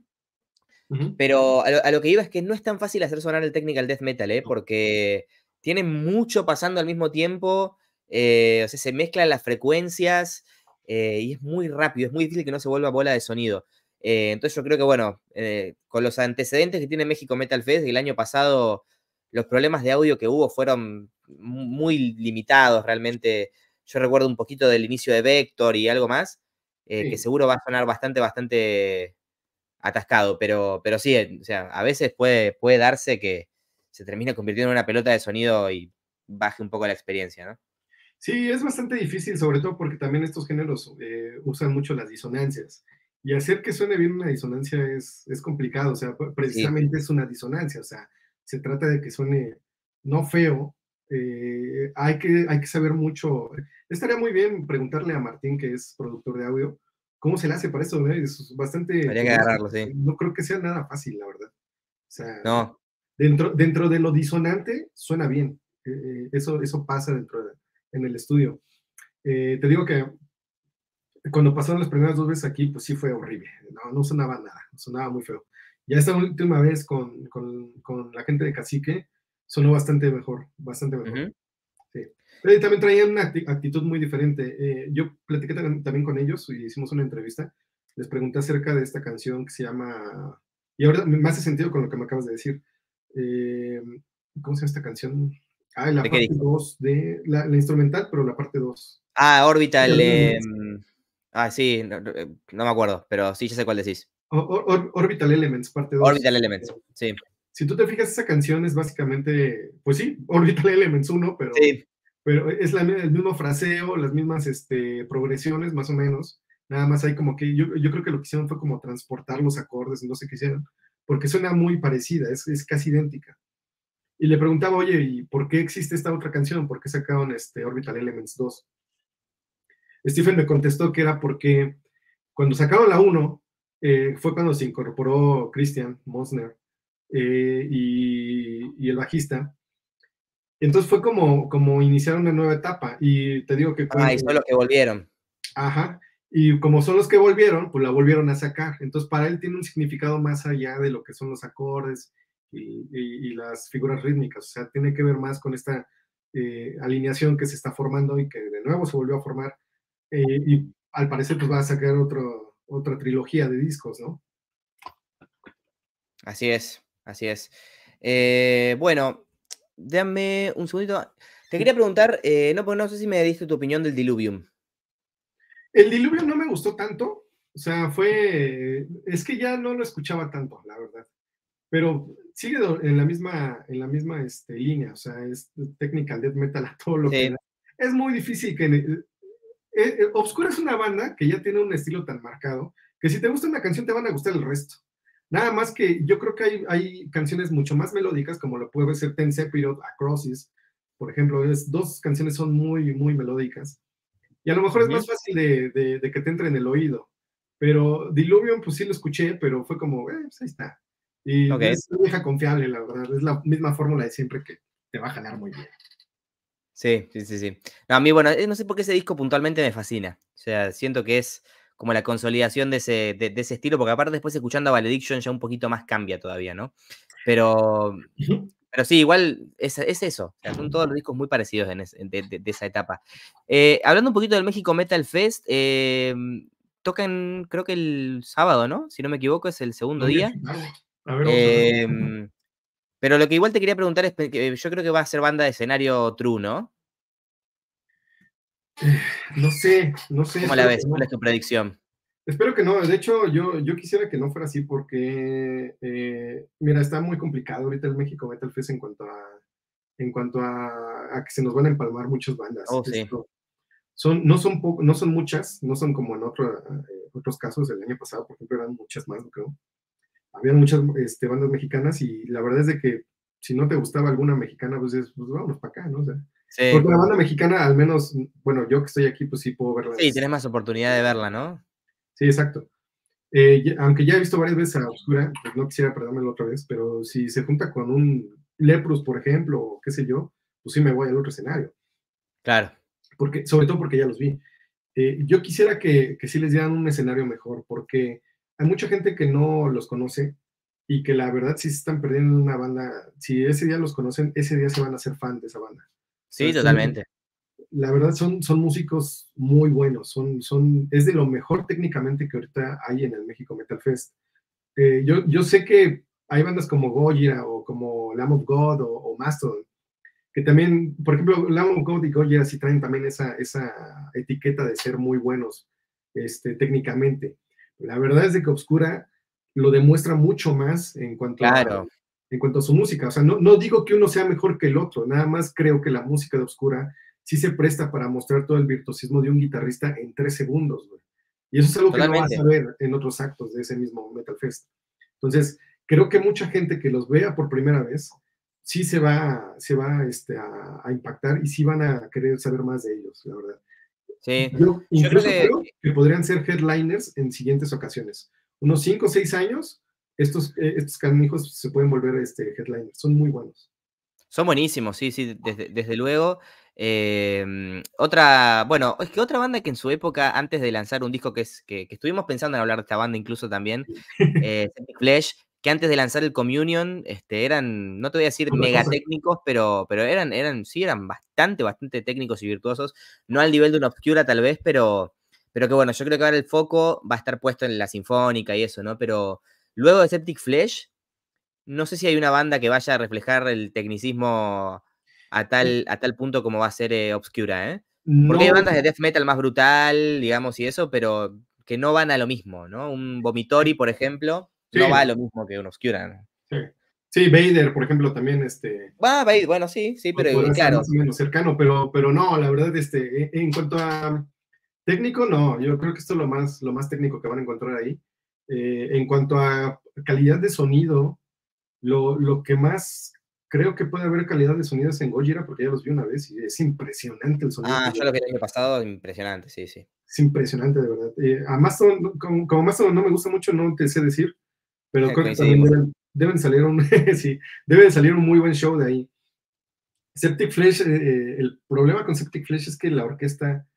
Ujú. pero a lo, a lo que iba es que no es tan fácil hacer sonar el Technical Death Metal, ¿eh? Porque tiene mucho pasando al mismo tiempo, eh, o sea, se mezclan las frecuencias eh, y es muy rápido, es muy difícil que no se vuelva bola de sonido. Eh, entonces yo creo que, bueno, eh, con los antecedentes que tiene México Metal Fest, el año pasado los problemas de audio que hubo fueron muy limitados realmente. Yo recuerdo un poquito del inicio de Vector y algo más, eh, que Sí. seguro va a sonar bastante, bastante atascado, pero, pero sí, o sea, a veces puede, puede darse que se termine convirtiendo en una pelota de sonido y baje un poco la experiencia, ¿no? Sí, es bastante difícil, sobre todo porque también estos géneros eh, usan mucho las disonancias. Y hacer que suene bien una disonancia es, es complicado, o sea, Sí, precisamente es una disonancia, o sea, se trata de que suene no feo, eh, hay, que, hay que saber mucho. Estaría muy bien preguntarle a Martín, que es productor de audio, cómo se le hace para eso, ¿eh? Es bastante habría que curioso. agarrarlo, sí. No creo que sea nada fácil, la verdad. O sea, No, dentro, dentro de lo disonante suena bien, eh, eh, eso, eso pasa dentro de, en el estudio. Eh, te digo que cuando pasaron las primeras dos veces aquí, pues sí fue horrible. No, no sonaba nada, sonaba muy feo. Ya esta última vez con, con, con la gente de Cacique, sonó bastante mejor, bastante mejor. ujú. Sí. Pero también traían una actitud muy diferente. Eh, yo platiqué también con ellos y hicimos una entrevista. Les pregunté acerca de esta canción que se llama. Y ahora me hace sentido con lo que me acabas de decir. Eh, ¿Cómo se llama esta canción? Ah, la ¿De qué parte disco? dos de. La, la instrumental, pero la parte dos. Ah, Orbital. eh, ah, sí, no, no, eh, no me acuerdo, pero sí, ya sé cuál decís. Or- Or- Orbital Elements, parte dos. Orbital Elements, sí. Si tú te fijas, esa canción es básicamente, pues sí, Orbital Elements uno, pero, Sí, pero es la, el mismo fraseo, las mismas este, progresiones, más o menos. Nada más hay como que, yo, yo creo que lo que hicieron fue como transportar los acordes, no sé qué hicieron, porque suena muy parecida, es, es casi idéntica. Y le preguntaba, oye, ¿y por qué existe esta otra canción? ¿Por qué sacaron este Orbital Elements dos? Stephen me contestó que era porque cuando sacaron la uno, eh, fue cuando se incorporó Christian Mosner eh, y, y, el bajista. Entonces fue como, como iniciar una nueva etapa. Y te digo que ah, y cuento. son los que volvieron. Ajá. Y como son los que volvieron, pues la volvieron a sacar. Entonces para él tiene un significado más allá de lo que son los acordes y, y, y las figuras rítmicas, o sea, tiene que ver más con esta eh, alineación que se está formando y que de nuevo se volvió a formar, eh, y al parecer pues va a sacar otro, otra trilogía de discos, ¿no? Así es, así es. Eh, bueno, dame un segundito. Te quería preguntar, eh, no, pues no sé si me diste tu opinión del Diluvium. El Diluvio no me gustó tanto, o sea, fue, es que ya no lo escuchaba tanto, la verdad, pero sigue en la misma, en la misma este, línea, o sea, es technical death metal a todo lo que Sí. da. Es muy difícil que... Eh, eh, Obscura es una banda que ya tiene un estilo tan marcado que si te gusta una canción te van a gustar el resto. Nada más que yo creo que hay, hay canciones mucho más melódicas, como lo puede ser Ten Sephiroth, Acrosis, por ejemplo, es, dos canciones son muy, muy melódicas. Y a lo mejor es Ujú. más fácil de, de, de que te entre en el oído. Pero Diluvium, pues sí lo escuché, pero fue como, eh, pues ahí está. Y Ok. es una vieja confiable, la verdad. Es la misma fórmula de siempre que te va a jalar muy bien. Sí, sí, sí, sí. No, a mí, bueno, eh, no sé por qué ese disco puntualmente me fascina. O sea, siento que es como la consolidación de ese, de, de ese estilo, porque aparte después escuchando a Valediction ya un poquito más cambia todavía, ¿no? Pero, Ujú. pero sí, igual es, es eso. O sea, son todos los discos muy parecidos en es- de, de- de esa etapa. Eh, hablando un poquito del México Metal Fest, eh, tocan creo que el sábado, ¿no? Si no me equivoco, es el segundo No había día. fijado. A ver, vamos a ver. Em, pero lo que igual te quería preguntar es, pe- que yo creo que va a ser banda de escenario True, ¿no? Eh, no sé, no sé, ¿Cómo la espero que ves? ¿Cuál es no. tu predicción? Espero que no. De hecho, yo, yo quisiera que no fuera así porque, eh, mira, está muy complicado ahorita el México Metal Fest en cuanto a, en cuanto a, a que se nos van a empalmar muchas bandas. Oh, sí. Esto, son, no, son no son muchas, no son como en otro, eh, otros casos del año pasado, por ejemplo, eran muchas más, creo. Había muchas este, bandas mexicanas y la verdad es de que si no te gustaba alguna mexicana, pues es, pues vámonos para acá, ¿no? O sea, Sí, porque la banda mexicana, al menos, bueno, yo que estoy aquí, pues sí puedo sí, verlas. tenés más oportunidad de verla, ¿no? Sí, exacto. Eh, ya- aunque ya he visto varias veces a Obscura, pues no quisiera perdérmelo otra vez, pero si se junta con un Leprus, por ejemplo, o qué sé yo, pues sí me voy al otro escenario, Claro, porque, sobre todo porque ya los vi. Eh, yo quisiera que, que sí les dieran un escenario mejor, porque hay mucha gente que no los conoce y que la verdad sí se están perdiendo una banda. Si ese día los conocen, ese día se van a ser fan de esa banda. O sea, sí, son, totalmente. la verdad son, son músicos muy buenos, son, son, es de lo mejor técnicamente que ahorita hay en el México Metal Fest. Eh, yo, yo sé que hay bandas como Gojira o como Lamb of God o, o Mastodon, que también, por ejemplo, Lamb of God y Gojira sí traen también esa, esa etiqueta de ser muy buenos este, técnicamente. La verdad es de que Obscura lo demuestra mucho más en cuanto a, Claro, en cuanto a su música. O sea, no, no digo que uno sea mejor que el otro, nada más creo que la música de Obscura sí se presta para mostrar todo el virtuosismo de un guitarrista en tres segundos, güey. Y eso es algo que no vas totalmente. a ver en otros actos de ese mismo Metal Fest. Entonces, creo que mucha gente que los vea por primera vez sí se va, se va este, a, a impactar y sí van a querer saber más de ellos, la verdad. Sí. Yo Yo creo incluso que creo que podrían ser headliners en siguientes ocasiones. Unos cinco o seis años, estos, eh, estos canijos se pueden volver este, headliners. Son muy buenos. son buenísimos, sí, sí, desde, desde luego. Em, otra, bueno, es que otra banda que en su época, antes de lanzar un disco que es que, que estuvimos pensando en hablar de esta banda incluso también, eh, Septic Flesh, que antes de lanzar el Communion, este, eran, no te voy a decir Otra mega cosa. técnicos, pero, pero eran, eran, sí, eran bastante, bastante técnicos y virtuosos, no al nivel de una Obscura tal vez, pero, pero que bueno, yo creo que ahora el foco va a estar puesto en la sinfónica y eso, ¿no? Pero luego de Septic Flesh, no sé si hay una banda que vaya a reflejar el tecnicismo a tal, a tal punto como va a ser eh, Obscura, ¿eh? Porque hay No, bandas de death metal más brutal, digamos, y eso, pero que no van a lo mismo, ¿no? Un Vomitori, por ejemplo, no sí, va a no, lo mismo que un Obscura, ¿no? sí. Sí, Vader, por ejemplo, también este, Va, va a ir- bueno, sí, sí, pero eh, podrá ser claro, más o menos cercano, pero, pero no, la verdad, este, en cuanto a técnico, no, yo creo que esto es lo más, lo más técnico que van a encontrar ahí. Eh, en cuanto a calidad de sonido, lo, lo, que más creo que puede haber calidad de sonido es en Gojira, porque ya los vi una vez y es impresionante el sonido que ah, yo lo llevan. que el año pasado, impresionante, sí, sí. Es impresionante, de verdad. Eh, a Mastodon, como, como Mastodon no me gusta mucho, no te sé decir, pero creo que también Coincidimos. deben, deben salir un, sí, debe salir un muy buen show de ahí. Septic Flesh, eh, el problema con Septic Flesh es que la orquesta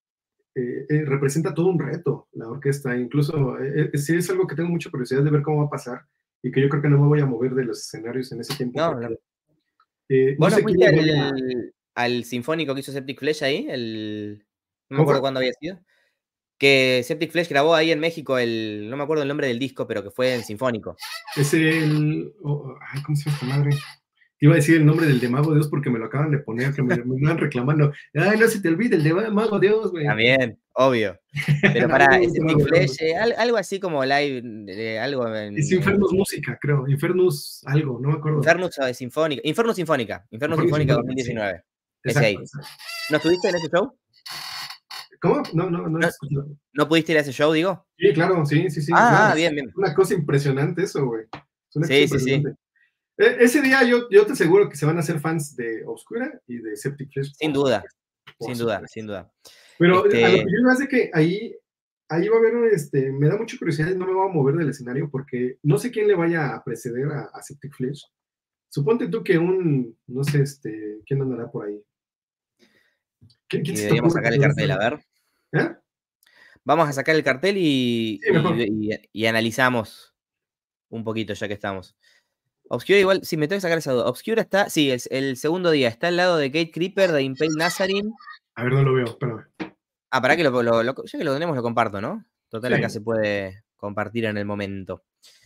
eh, eh, representa todo un reto, la orquesta. Incluso, eh, eh, sí es algo que tengo mucha curiosidad de ver cómo va a pasar, y que yo creo que no me voy a mover de los escenarios en ese tiempo. No, Porque, no. eh, no ¿Vos no sé quién fuiste le vaya a... al, al sinfónico que hizo Septic Flesh ahí? El, no me ¿Cómo fue? acuerdo cuándo había sido. Que Septic Flesh grabó ahí en México el, no me acuerdo el nombre del disco, pero que fue en sinfónico. Es el... oh, ay, ¿cómo se llama esta madre? Te iba a decir el nombre del de Mago Dios porque me lo acaban de poner, que me, me andan reclamando. Ay, no se te olvide el de Mago Dios, güey. También, obvio. Pero No, a mí para me gusta Septic Mago Dios, Flesh, güey. eh, al- algo así como live, eh, algo Es en, Infernus en Música, creo. Infernus algo, no me acuerdo. Infernus eh, Sinfónica. Infernus Sinfónica. Infernus Infernus Sinfónica Sinfónica, sí. dos mil diecinueve. Ese Exacto, ahí. exacto. ¿No estuviste en ese show? ¿Cómo? No, no, no ¿No, te escucho. no pudiste ir a ese show, digo? Sí, claro, sí, sí, sí. No, Ah, ah, es bien, bien. una cosa impresionante eso, güey. Es una cosa Sí, sí, sí. impresionante. E- ese día yo, yo te aseguro que se van a hacer fans de Obscura y de Septic Flesh, Sin por duda. supuesto. Por Sin duda, supuesto. sin duda. Pero a lo Este, que yo me hace que ahí, ahí va a haber, este, me da mucha curiosidad y no me voy a mover del escenario porque no sé quién le vaya a preceder a, a Septic Flesh. Suponte tú que un, no sé, este, ¿quién andará por ahí? ¿Quién, quién y se te deberíamos ocurre que sacar el puede cartel, a estar? ver. ¿Eh? Vamos a sacar el cartel y, Sí, mejor. y, y- y analizamos un poquito ya que estamos. Obscura igual, sí, me tengo que sacar esa duda. Obscura está, sí, es el segundo día, está al lado de Gate Creeper, de Impale Nazarene. A ver, no lo veo, espérame. Ah, para que lo, lo- lo- ya que lo tenemos, lo comparto, ¿no? Total, acá Sí. se puede compartir en el momento.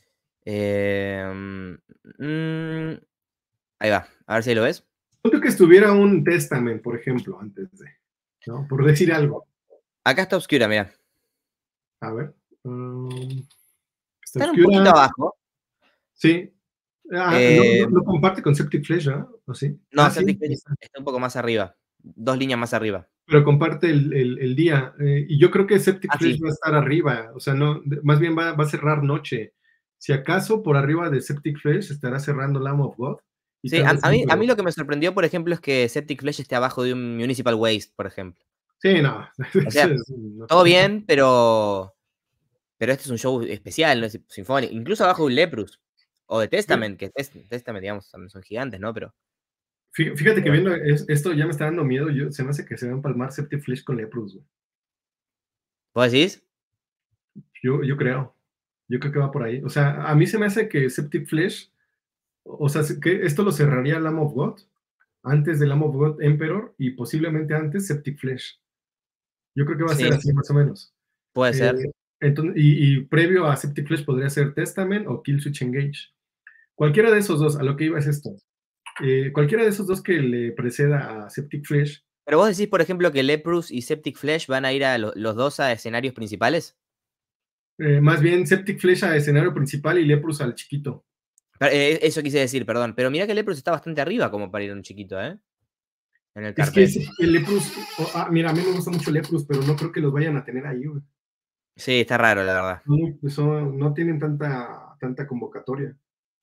Eh, mm, ahí va, a ver si lo ves. Suponte que estuviera un Testament, por ejemplo, antes de, ¿no? Por decir algo. Acá está Obscura, mira. A ver. um, está Están un poquito Obscura. abajo. Sí. Ah, no, Eh, no, no comparte con Septic Flesh, ¿ah? ¿O sí? no, Ah, sí. Celtic Flesh está un poco más arriba. Dos líneas más arriba. Pero comparte el, el, el día. Eh, y yo creo que Septic Ah, Flesh sí. va a estar arriba. O sea, no, más bien va, va a cerrar noche. Si acaso por arriba de Septic Flesh estará cerrando Lamb of God. Y Sí, tal a, vez a mí, a Emperor. mí lo que me sorprendió, por ejemplo, es que Septic Flesh esté abajo de un Municipal Waste, por ejemplo. Sí, no. O Eso sea, es- no. todo bien, pero, pero este es un show especial, no es sinfónico. Incluso abajo de un Leprous. O de Testament, que Test- Testament, digamos, también son gigantes, ¿no? Pero, Fí- Fíjate pero que bueno. viendo es- esto ya me está dando miedo. Yo, se me hace que se va a empalmar Septic Flesh con Leprous, güey. ¿Vos decís? Yo, yo creo. Yo creo que va por ahí. O sea, a mí se me hace que Septic Flesh, o sea, que esto lo cerraría Lamb of God, antes de Lamb of God Emperor y posiblemente antes Septic Flesh. Yo creo que va a ser Sí, así más o menos. puede ser. Eh, entonces, y, y previo a Septic Flesh podría ser Testament o Killswitch Engage. Cualquiera de esos dos, a lo que iba es esto. Eh, cualquiera de esos dos que le preceda a Septic Flesh, Pero vos decís, por ejemplo, que Leprous y Septic Flesh van a ir a lo- los dos a escenarios principales. eh, más bien Septic Flesh a escenario principal y Leprous al chiquito. Pero, eh, eso quise decir, perdón. Pero mirá que Leprous está bastante arriba como para ir a un chiquito, ¿eh? En el Es que cartel. es- el Leprous, oh, ah, mira, a mí me gusta mucho Leprous, pero no creo que los vayan a tener ahí, güey. Sí, está raro, la verdad. No, son- no tienen tanta, tanta convocatoria.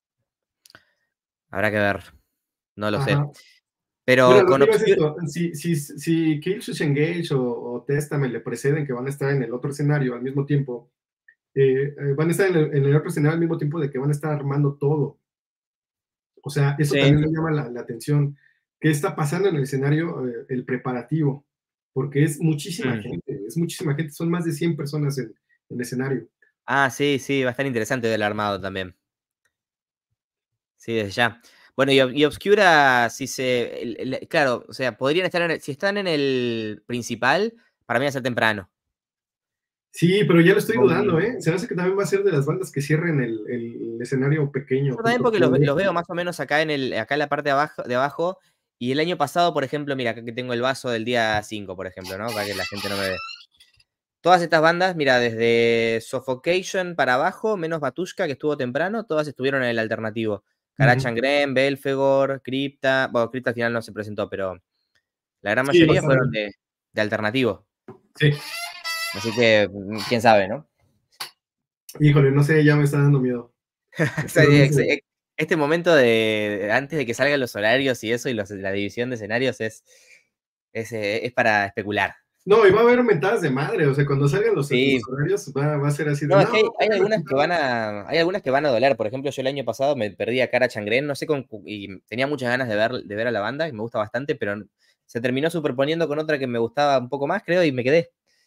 Habrá que ver. No lo sé. Ajá. Bueno, Pero lo con que iba es Obscure. esto, si, si, si Killswitch Engage o, o Testament le preceden que van a estar en el otro escenario al mismo tiempo, eh, eh, van a estar en el, en el otro escenario al mismo tiempo de que van a estar armando todo. O sea, eso Sí. también me llama la, la atención. ¿Qué está pasando en el escenario, eh, el preparativo? Porque es muchísima Mm. gente, es muchísima gente, son más de cien personas en, en el escenario. Ah, sí, sí, va a estar interesante el armado también. Sí, desde ya. Bueno, y, Ob- y Obscura, si se. el- el- claro, o sea, podrían estar en el- si están en el principal, para mí va a ser temprano. Sí, pero ya lo estoy Tipo dudando, un- ¿eh? Se me hace que también va a ser de las bandas que cierren el, el escenario pequeño Yo también junto porque los, ve- con... los veo más o menos acá en el, acá en la parte de abajo, de abajo. Y el año pasado, por ejemplo, mira, acá que tengo el vaso del día cinco, por ejemplo, ¿no? Para que la gente no me ve. Todas estas bandas, mira, desde Suffocation para abajo, menos Batushka, que estuvo temprano, todas estuvieron en el alternativo. Ujú. Karachangren, Belfegor, Crypta. Bueno, Crypta al final no se presentó, pero la gran Sí, va a mayoría estar fueron bien. de, de alternativo. Sí. Así que, mm, quién sabe, ¿no? Híjole, no sé, ya me está dando miedo. O sea, Pero no ex- sé. ex- este momento de antes de que salgan los horarios y eso, y los- la división de escenarios es, es, eh, es para especular. No, y va a haber mentadas de madre, o sea, cuando salgan los, los Sí. horarios va, va a ser así de, No, es no, que hay, hay déjame algunas que juntarme". van a. Hay algunas que van a doler. Por ejemplo, yo el año pasado me perdí a Cara Changren, no sé con cu- y tenía muchas ganas de ver, de ver a la banda, que me gusta bastante, pero se terminó superponiendo con otra que me gustaba un poco más, creo, y me quedé.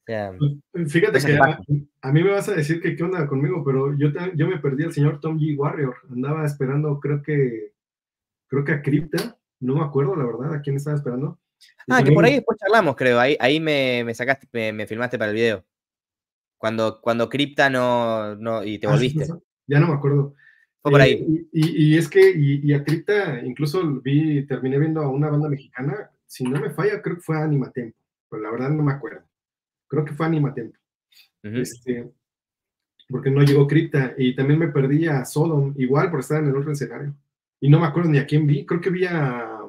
sea, Pues, fíjate cosas que que a, pasan. a mí me vas a decir que qué onda conmigo, pero yo, te- yo me perdí al señor Tom G. Warrior. Andaba esperando, creo que, creo que a Crypta, no me acuerdo la verdad a quién estaba esperando. Y Ah, que por ahí también, después charlamos, creo. Ahí, ahí me, me sacaste, me, me filmaste para el video. Cuando, cuando Crypta no, no, y te ah, sí, volviste. pasó, ya no me acuerdo. Fue por Eh, ahí. y, y- y es que, y, y a Crypta, incluso vi, terminé viendo a una banda mexicana, si no me falla, creo que fue Anima Tempo, pero la verdad no me acuerdo. Creo que fue Anima Tempo. Ujú. Este, porque no llegó Crypta, y también me perdí a Sodom, igual por estar en el otro escenario. Y no me acuerdo ni a quién vi, creo que vi a,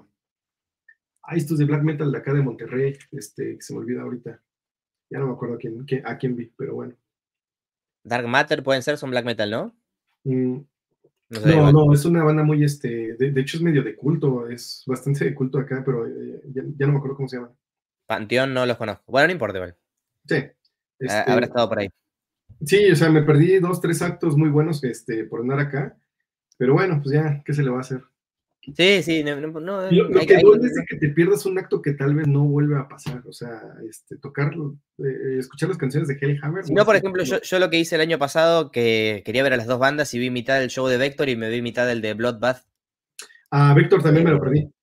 a estos de Black Metal de acá de Monterrey, este, que se me olvida ahorita. Ya no me acuerdo a quién, quién- a quién vi, pero bueno. Dark Matter pueden ser, son black metal, ¿no? Mm, No sé, no, igual. no, es una banda muy, este, de, de hecho es medio de culto, es bastante de culto acá, pero eh, ya, ya no me acuerdo cómo se llama. Panteón no los conozco. Bueno, no importa, igual. Sí, Ah, habrá este, estado por ahí. sí, o sea, me perdí dos, tres actos muy buenos, este, por andar acá, pero bueno, pues ya, ¿qué se le va a hacer? Sí, sí, no, no, no, Lo, lo hay, que hay- duele es de no. que te pierdas un acto que tal vez no vuelve a pasar, o sea, este, tocar, eh, escuchar las canciones de Hellhammer, Si no no, es por lo ejemplo, yo, mismo. yo lo que hice el año pasado, que quería ver a las dos bandas y vi mitad del show de Vector y me vi mitad del de Bloodbath. A Víctor también me lo Eh, perdí.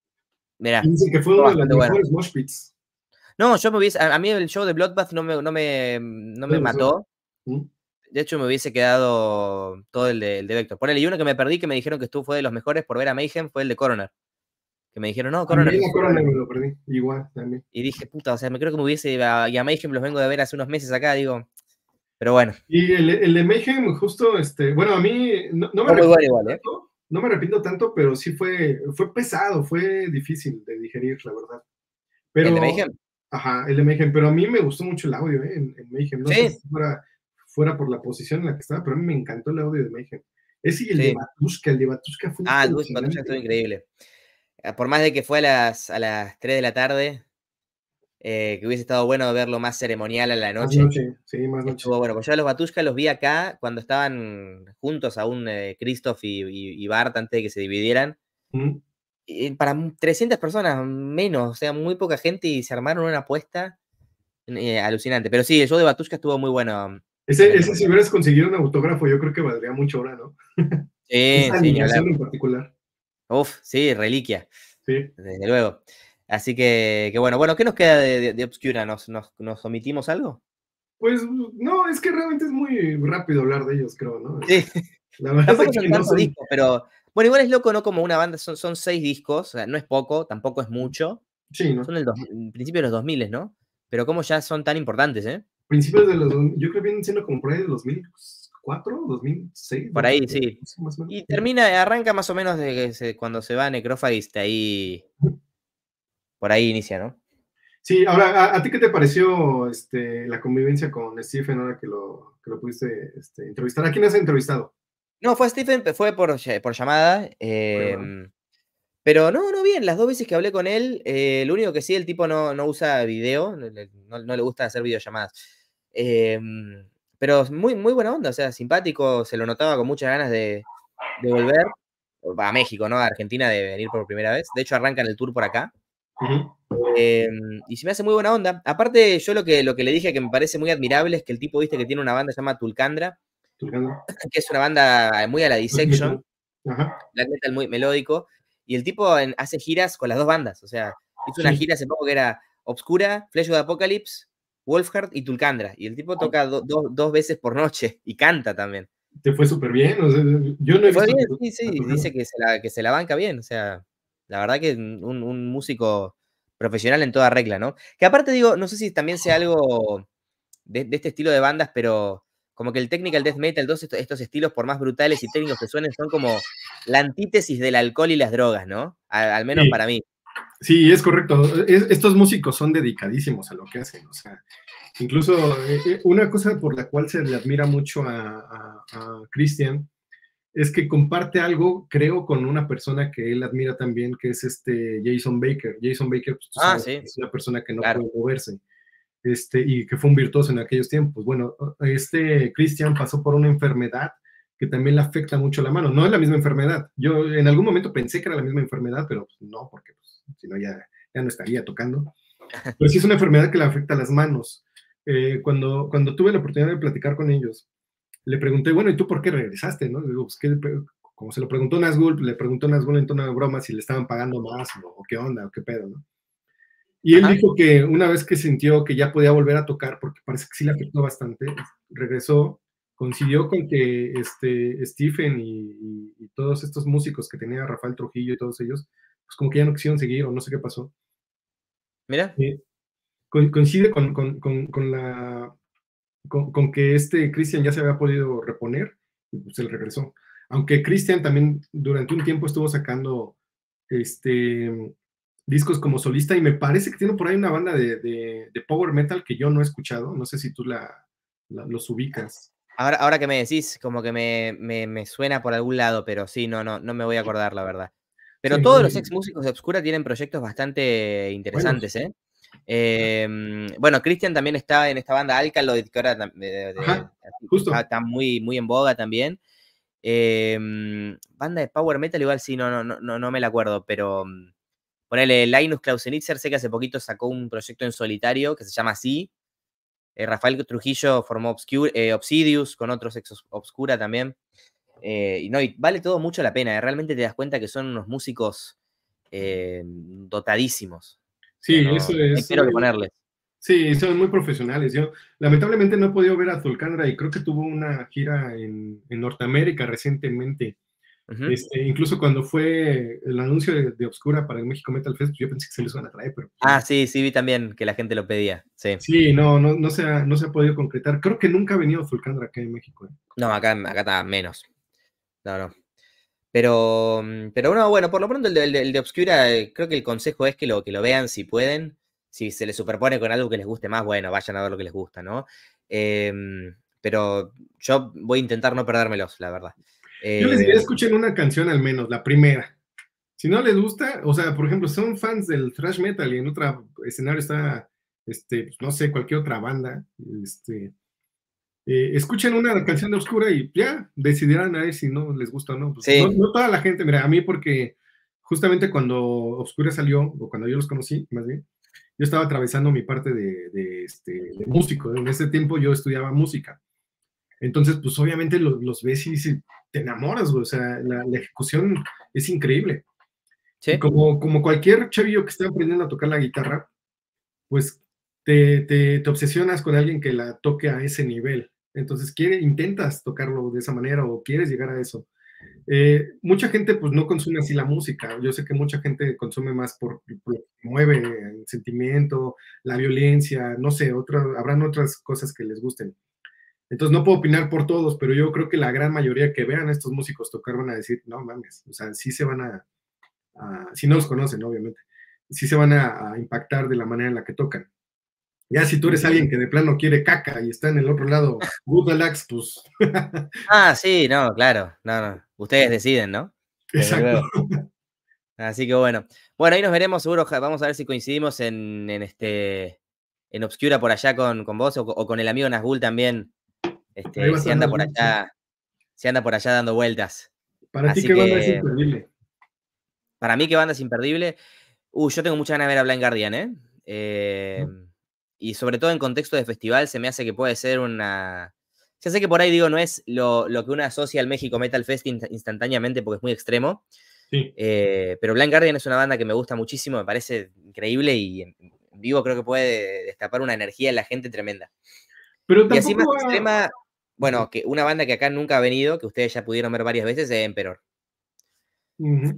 Y Mirá, dicen que fue fue uno de los bastante bueno. mejores mosh pits. No, yo me hubiese, a, a mí el show de Bloodbath no me, no me, no ¿Qué me pasó? mató. ¿Mm? De hecho, me hubiese quedado todo el de, el de Vector. Ponele, y uno que me perdí, que me dijeron que estuvo fue de los mejores por ver a Mayhem, fue el de Coroner. Que me dijeron, no, Coroner También es a Corona increíble. me lo perdí, igual, también. Y dije, puta, o sea, me creo que me hubiese, a, y a Mayhem los vengo de ver hace unos meses acá, digo, pero bueno, Y el, el de Mayhem, justo, este, bueno, a mí no, no me fue muy bueno arrepiento igual, ¿eh? tanto, no me arrepiento tanto, pero sí fue, fue pesado, fue difícil de digerir, la verdad. ¿El de Pero, Mayhem? ajá, el de Mayhem, pero a mí me gustó mucho el audio, ¿eh? En, en Mayhem. No sé Sí, si fuera, fuera por la posición en la que estaba, pero a mí me encantó el audio de Mayhem. Ese y el de sí. Batushka, el de Batushka fue Ah, el Bus Batushka estuvo impresionante. increíble. Ah, por más de que fue a las, a las tres de la tarde, eh, que hubiese estado bueno verlo más ceremonial a la Más noche. noche, sí, más noche. Estuvo bueno, pues yo a los Batushka los vi acá cuando estaban juntos aún eh, Christoph y, y, y Bart antes de que se dividieran. Mm. Y para trescientas personas menos, o sea, muy poca gente y se armaron una apuesta eh, alucinante. Pero sí, el show de Batushka estuvo muy bueno el Ese, año ese si pasado. hubieras conseguido un autógrafo, yo creo que valdría mucho ahora, ¿no? Sí, Esa sí, ni hablar. alineación en particular. Uf, sí, reliquia, Sí. desde luego. Así que, que bueno, bueno, ¿qué nos queda de, de, de Obscura? ¿Nos, nos, ¿Nos omitimos algo? Pues no, es que realmente es muy rápido hablar de ellos, creo, ¿no? Sí, La verdad es tampoco que son no tantos son, discos, pero bueno, igual es loco, ¿no? Como una banda, son, son seis discos, o sea, no es poco, tampoco es mucho. sí, ¿no? Son el dos, principio de los dos mil, ¿no? Pero como ya son tan importantes, ¿eh? Principios de los, yo creo que vienen siendo como por ahí de dos mil cuatro, dos mil seis, Por dos mil ahí, siete, sí. más o menos. Y termina, arranca más o menos de que se- cuando se va a Necrophagist, ahí, por ahí inicia, ¿no? Sí, ahora, ¿a, a ti qué te pareció este, la convivencia con Stephen ahora que lo, que lo pudiste este, entrevistar? ¿A quién has entrevistado? No, fue Stephen, fue por, ll- por llamada. Prueba. em, pero no, no, bien, las dos veces que hablé con él, eh, lo único que sí, el tipo no, no usa video, no, le no- no le gusta hacer videollamadas. Em, pero es muy, muy buena onda, o sea, simpático, se lo notaba con muchas ganas de, de volver a México, ¿no? A Argentina de venir por primera vez. De hecho, arrancan el tour por acá. Ujú. Em, y se me hace muy buena onda. Aparte, yo lo que, lo que le dije que me parece muy admirable es que el tipo, viste, que tiene una banda que se llama Tulcandra, Tulcano. que es una banda muy a la Black Dissection, metal. Ajá. black metal muy melódico, y el tipo en- hace giras con las dos bandas, o sea, hizo una Sí, gira hace poco que era Obscura, Flesh of the Apocalypse, Wolfheart y Tulcandra, y el tipo toca do- do- dos veces por noche y canta también. te fue súper bien. O sea, yo no he Le fue visto bien, a tu- sí, a sí, Tulcano. dice que se la, que se la banca bien, o sea, la verdad que un, un músico profesional en toda regla, ¿no? Que aparte digo, no sé si también sea algo de, de este estilo de bandas, pero como que el technical death metal, todos estos, estos estilos, por más brutales y técnicos que suenen, son como la antítesis del alcohol y las drogas, ¿no? Al, al menos Sí, para mí. sí, es correcto. Es- estos músicos son dedicadísimos a lo que hacen. O sea, incluso eh, eh, una cosa por la cual se le admira mucho a, a, a Christian es que comparte algo, creo, con una persona que él admira también, que es este Jason Baker. Jason Baker, pues tú Ah, sabes, sí, es una persona que no claro. puede moverse, este, y que fue un virtuoso en aquellos tiempos. Bueno, este Christian pasó por una enfermedad que también le afecta mucho la mano. No es la misma enfermedad. Yo en algún momento pensé que era la misma enfermedad, pero pues, no, porque pues, si no ya, ya no estaría tocando. Pero sí es una enfermedad que le afecta las manos. eh, cuando, cuando tuve la oportunidad de platicar con ellos, le pregunté, bueno, ¿y tú por qué regresaste? ¿No? Digo, pues, ¿qué, como se lo preguntó Nazgul, le preguntó Nazgul en tono de broma si le estaban pagando más o, o qué onda o qué pedo, ¿no? Y él Ajá. dijo que una vez que sintió que ya podía volver a tocar, porque parece que sí le afectó bastante, regresó, coincidió con que este, Stephen y, y, y todos estos músicos que tenía Rafael Trujillo y todos ellos, pues como que ya no quisieron seguir o no sé qué pasó. Mira. Eh, co coincide con, con, con, con la con, con, que este Cristian ya se había podido reponer y pues él regresó. Aunque Cristian también durante un tiempo estuvo sacando este, discos como solista y me parece que tiene por ahí una banda de, de, de power metal que yo no he escuchado, no sé si tú la, la, los ubicas. Ahora, ahora que me decís, como que me, me, me suena por algún lado, pero sí, no, no, no me voy a acordar, la verdad. Pero Sí, no, todos los ex músicos de Obscura tienen proyectos bastante buenos. interesantes, ¿eh? Eh, bueno, Cristian también está en esta banda Alkaloid, que ahora de, de, de, Ajá, está, justo. está, muy, muy en boga también. Eh, banda de power metal, igual sí, no, no, no, no me la acuerdo, pero ponele Linus Klausenitzer, sé que hace poquito sacó un proyecto en solitario que se llama así. Eh, Rafael Trujillo formó Obscure, eh, Obsidius con otros ex Obscura también. Eh, y no, y vale todo mucho la pena. Eh. Realmente te das cuenta que son unos músicos eh, dotadísimos. O sea, Sí, no, eso no hay es. pero que ponerles. Sí, son muy profesionales. Yo lamentablemente no he podido ver a Zulcandra y creo que tuvo una gira en, en Norteamérica recientemente. Uh -huh. Este, incluso cuando fue el anuncio de, de Obscura para el México Metal Fest, yo pensé que se los iban a traer, pero pues Ah, no. sí, sí, vi también que la gente lo pedía. Sí. Sí, no, no, no, se ha, no se ha podido concretar. Creo que nunca ha venido Zulcandra acá en México. ¿Eh? No, acá, acá está menos. No, no. Pero, pero no, bueno, por lo pronto el de, el de, el de Obscura, eh, creo que el consejo es que lo, que lo vean si pueden. Si se les superpone con algo que les guste más, bueno, vayan a ver lo que les gusta, ¿no? Eh, pero yo voy a intentar no perdérmelos, la verdad. Yo les Eh, diría, escuchen una canción al menos, la primera. Si no les gusta, o sea, por ejemplo, son fans del thrash metal y en otro escenario está, este, pues, no sé, cualquier otra banda, este, eh, escuchen una canción de Obscura y ya decidirán a ver si no les gusta o no. Pues no, sí, no toda la gente, mira, a mí porque justamente cuando Obscura salió, o cuando yo los conocí, más bien, yo estaba atravesando mi parte de, de, este, de músico. En ese tiempo yo estudiaba música. Entonces, pues obviamente los, los ves y dices, te enamoras, güey. O sea, la, la ejecución es increíble. Y sí. como, como cualquier chavillo que esté aprendiendo a tocar la guitarra, pues te, te, te obsesionas con alguien que la toque a ese nivel. Entonces, quiere, intentas tocarlo de esa manera o quieres llegar a eso. Eh, mucha gente pues no consume así la música. Yo sé que mucha gente consume más por, por lo que mueve el sentimiento, la violencia, no sé, otra, habrán otras cosas que les gusten. Entonces no puedo opinar por todos, pero yo creo que la gran mayoría que vean a estos músicos tocar van a decir, no mames, o sea, sí se van a, a si no los conocen, obviamente, sí se van a, a impactar de la manera en la que tocan. Ya si tú eres Ujú. alguien que de plano quiere caca y está en el otro lado, good relax, pues. Ah, sí, no, claro. No, no. Ustedes deciden, ¿no? Desde Exacto. luego. Así que bueno. Bueno, ahí nos veremos, seguro. Vamos a ver si coincidimos en, en este. En Obscura por allá con, con vos o, o con el amigo Nazgul también. Ahí va Este, a si estar anda más por bien, sí. allá, si anda por allá dando vueltas. Para ti, Así ¿qué banda es que, imperdible? para mí, ¿qué banda es imperdible? Uh, yo tengo muchas ganas de ver a Blind Guardian, ¿eh? Eh, y sobre todo en contexto de festival, se me hace que puede ser una. Ya sé que por ahí digo, no es lo, lo que uno asocia al México Metal Fest instantáneamente porque es muy extremo. Sí. Eh, pero Blind Guardian es una banda que me gusta muchísimo, me parece increíble y en vivo creo que puede destapar una energía en la gente tremenda. Pero Y así más tampoco va. extrema, Okay. bueno, que una banda que acá nunca ha venido, que ustedes ya pudieron ver varias veces, es Emperor. Uh-huh.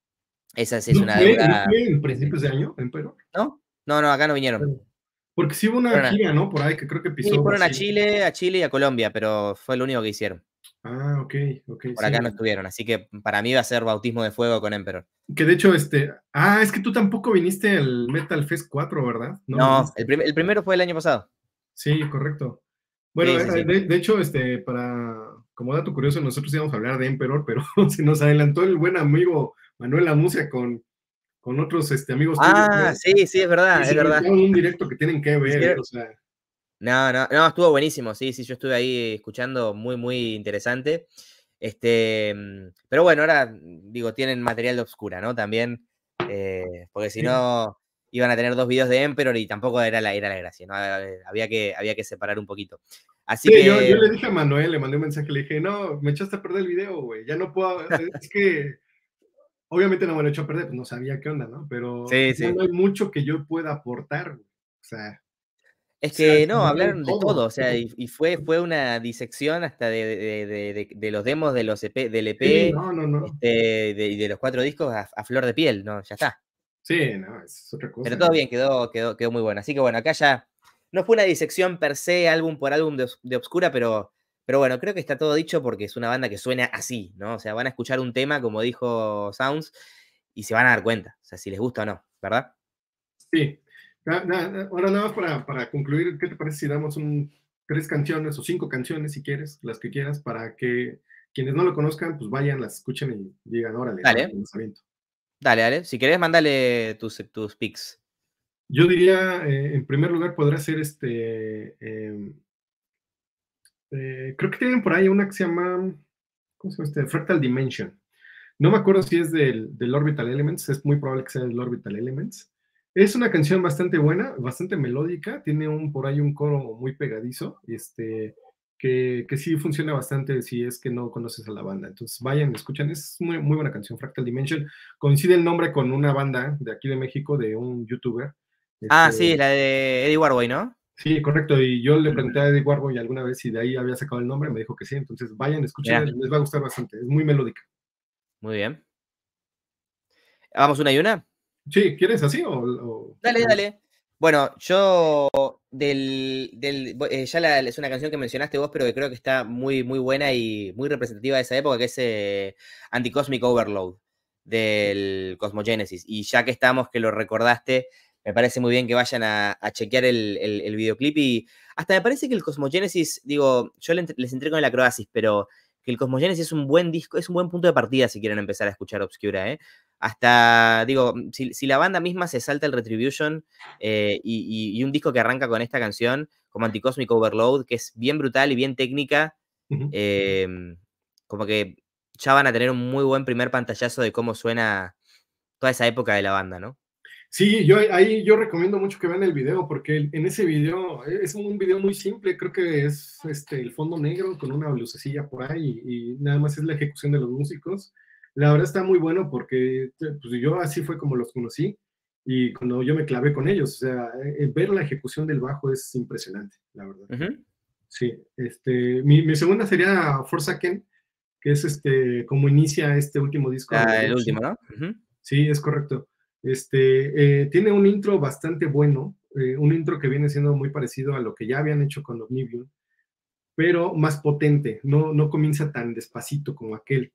Esa sí es ¿No una fue, no deuda fue en principios de pendiente. año, Emperor? ¿No? No, no, acá no vinieron. Porque sí hubo una Fueron a, gira, ¿no? Por ahí que creo que sí, pisó fueron a Brasil. Chile, a Chile y a Colombia, pero fue lo único que hicieron. Ah, ok, ok, Por acá no sí. estuvieron, así que para mí va a ser bautismo de fuego con Emperor. Que de hecho, este. Ah, es que tú tampoco viniste al Metal Fest cuatro, ¿verdad? No No, viniste. el, prim el primero fue el año pasado. Sí, correcto. Bueno, Sí, sí, eh, sí. de, de hecho, este, para, como dato curioso, nosotros íbamos a hablar de Emperor, pero se nos adelantó el buen amigo Manuel Amucia con, con otros este, amigos tuyos, Ah, ¿no? sí, sí, es Y verdad, es se verdad. aventaron un directo que tienen que ver, ¿eh? Hicieron, O sea, no, no, no, estuvo buenísimo, sí, sí, yo estuve ahí escuchando, muy, muy interesante. Este, mm, pero bueno, ahora, mm, digo, tienen material de Obscura, ¿no? También, eh, porque si sí. no, iban a tener dos videos de Emperor y tampoco era la, era la gracia, ¿no? Había que, había que separar un poquito. Así sí, que... yo, yo le dije a Manuel, le mandé un mensaje, le dije, no, me echaste a perder el video, güey, ya no puedo, es que obviamente no me lo echó a perder, pues no sabía qué onda, ¿no? Pero Sí, ya sí. no hay mucho que yo pueda aportar, güey. O sea, Es se, que se no, hablaron hablaron de todo. todo, o sea, y, y fue, fue una disección hasta de, de, de, de, de los demos de los E P, del Sí, E P no, no, no. este, de, de los cuatro discos a, a flor de piel, ¿no? Ya está. Sí, no, es otra Pero cosa. todo bien, quedó, quedó, quedó muy bueno. Así que bueno, acá ya no fue una disección per se, álbum por álbum de, de Obscura, pero, pero bueno, creo que está todo dicho porque es una banda que suena así, ¿no? O sea, van a escuchar un tema, como dijo Sounds, y se van a dar cuenta, o sea, si les gusta o no, ¿verdad? Sí. Na- na- ahora nada más para, para concluir, ¿qué te parece si damos un, tres canciones o cinco canciones, si quieres, las que quieras, para que quienes no lo conozcan, pues vayan, las escuchen y digan, órale, ahora Dale, que los aviento. dale, dale. Si querés, mandale tus, tus pics. Yo diría, eh, en primer lugar, podrá ser este, eh, eh, creo que tienen por ahí una que se llama, ¿cómo se llama este? Fractal Dimension. No me acuerdo si es del, del Orbital Elements, es muy probable que sea del Orbital Elements. Es una canción bastante buena, bastante melódica, tiene un, por ahí un coro muy pegadizo, este, que, que sí funciona bastante si es que no conoces a la banda. Entonces vayan, escuchan, es muy, muy buena canción, Fractal Dimension. Coincide el nombre con una banda de aquí de México, de un youtuber. Ah, Este, sí, la de Eddie Warway, ¿no? sí, correcto, y yo le pregunté Ujú. a Eddie Warboy alguna vez si de ahí había sacado el nombre, me dijo que sí, entonces vayan, escúchenla, Mirá, les va a gustar bastante, es muy melódica. muy bien. ¿Vamos una y una? Sí, ¿quieres así o, o- Dale, o- dale. Bueno, yo del, del eh, ya la- es una canción que mencionaste vos, pero que creo que está muy, muy buena y muy representativa de esa época, que es eh, Anticosmic Overload del Cosmogenesis. Y ya que estamos, que lo recordaste, me parece muy bien que vayan a, a chequear el, el- el videoclip. Y hasta me parece que el Cosmogenesis, digo, yo le- les entré con el Acroasis, pero que el Cosmogenesis es un buen disco, es un buen punto de partida si quieren empezar a escuchar Obscura, ¿eh? Hasta, digo, si, si la banda misma se salta el Retribution eh, y, y- y un disco que arranca con esta canción, como Anticosmic Overload, que es bien brutal y bien técnica, Ujú. eh, como que ya van a tener un muy buen primer pantallazo de cómo suena toda esa época de la banda, ¿no? Sí, yo ahí yo recomiendo mucho que vean el video, porque en ese video es un video muy simple, creo que es este, el fondo negro con una lucecilla por ahí y, y nada más es la ejecución de los músicos. La verdad está muy bueno porque pues, yo así fue como los conocí y cuando yo me clavé con ellos, o sea, eh, ver la ejecución del bajo es impresionante, la verdad. Ujú. Sí, este, mi, mi segunda sería Forsaken, que es este, como inicia este último disco de La- el Lucy. último, ¿no? Ujú. Sí, es correcto. Este, eh, tiene un intro bastante bueno, eh, un intro que viene siendo muy parecido a lo que ya habían hecho con Omnibium, pero más potente, no, no comienza tan despacito como aquel.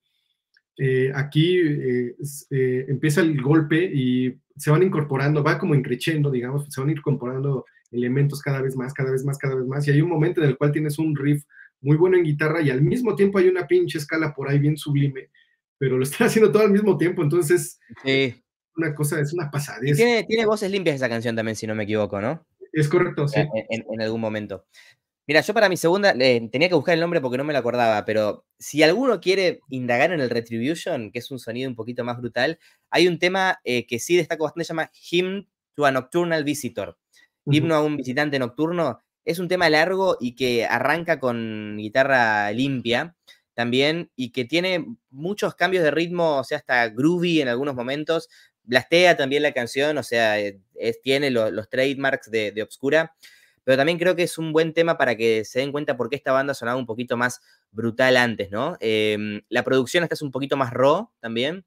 Eh, aquí eh, eh, empieza el golpe y se van incorporando, va como increciendo, digamos, se van incorporando elementos cada vez más, cada vez más, cada vez más, y hay un momento en el cual tienes un riff muy bueno en guitarra y al mismo tiempo hay una pinche escala por ahí bien sublime, pero lo están haciendo todo al mismo tiempo, entonces Sí. una cosa, es una Y pasadez. tiene, tiene voces limpias esa canción también, si no me equivoco, ¿no? Es correcto, sí. En, en- en algún momento. Mira, yo para mi segunda, eh, tenía que buscar el nombre porque no me lo acordaba, pero si alguno quiere indagar en el Retribution, que es un sonido un poquito más brutal, hay un tema eh, que sí destaco bastante, se llama Hymn to a Nocturnal Visitor. Ujú. Himno a un visitante nocturno. Es un tema largo y que arranca con guitarra limpia también y que tiene muchos cambios de ritmo, o sea, hasta groovy en algunos momentos. Blastea también la canción, o sea, es, tiene lo, los trademarks de, de Obscura, pero también creo que es un buen tema para que se den cuenta por qué esta banda sonaba un poquito más brutal antes, ¿no? Eh, la producción esta es un poquito más raw también.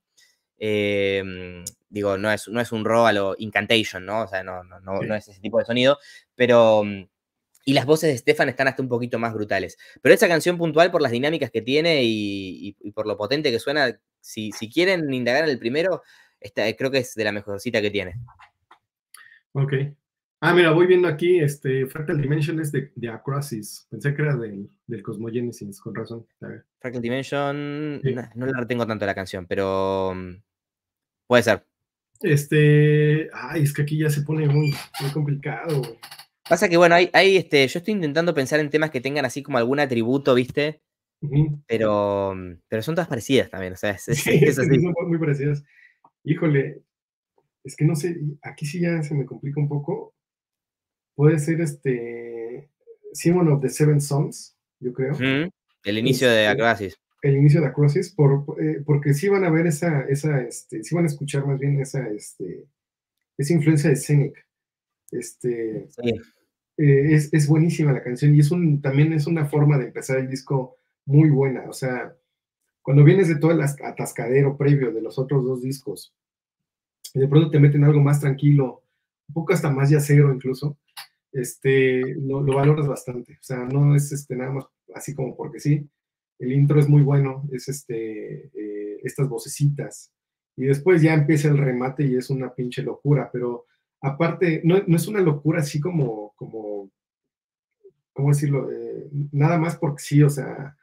Eh, digo, no es, no es un raw a lo Incantation, ¿no? O sea, no, no, no, no Sí. es ese tipo de sonido, pero... Y las voces de Stefan están hasta un poquito más brutales. Pero esa canción puntual, por las dinámicas que tiene y, y, y por lo potente que suena, si, si quieren indagar en el primero, esta, creo que es de la mejorcita que tiene. Ok. Ah, mira, voy viendo aquí, este, Fractal Dimension es de, de Acrosis. Pensé que era del, del Cosmogenesis, con razón. A ver. Fractal Dimension, Sí. no, no la retengo tanto la canción, pero mm, puede ser. Este, ay, es que aquí ya se pone muy, muy complicado. Pasa que, bueno, hay, hay, este, yo estoy intentando pensar en temas que tengan así como algún atributo, ¿viste? Ujú. Pero, mm, pero son todas parecidas también, o sea, es, es, Sí, es es que sí así. son muy parecidas. Híjole, es que no sé, aquí sí ya se me complica un poco. Puede ser este Simon of the Seven Sons, yo creo. Ujú. El inicio de Este, Acrobasis. el inicio de Acrobasis, por, eh, porque sí van a ver esa, esa este, sí van a escuchar más bien esa, este, esa influencia de Scenic. Este, Sí. eh, es, es buenísima la canción y es un, también es una forma de empezar el disco muy buena. O sea, cuando vienes de todo el atascadero previo de los otros dos discos, y de pronto te meten algo más tranquilo, un poco hasta más yacero incluso, este, lo, lo valoras bastante. O sea, no es este, nada más así como porque sí. El intro es muy bueno, es este, eh, estas vocecitas. Y después ya empieza el remate y es una pinche locura, pero aparte, no, no es una locura así como, como ¿cómo decirlo? Eh, nada más porque sí, o sea,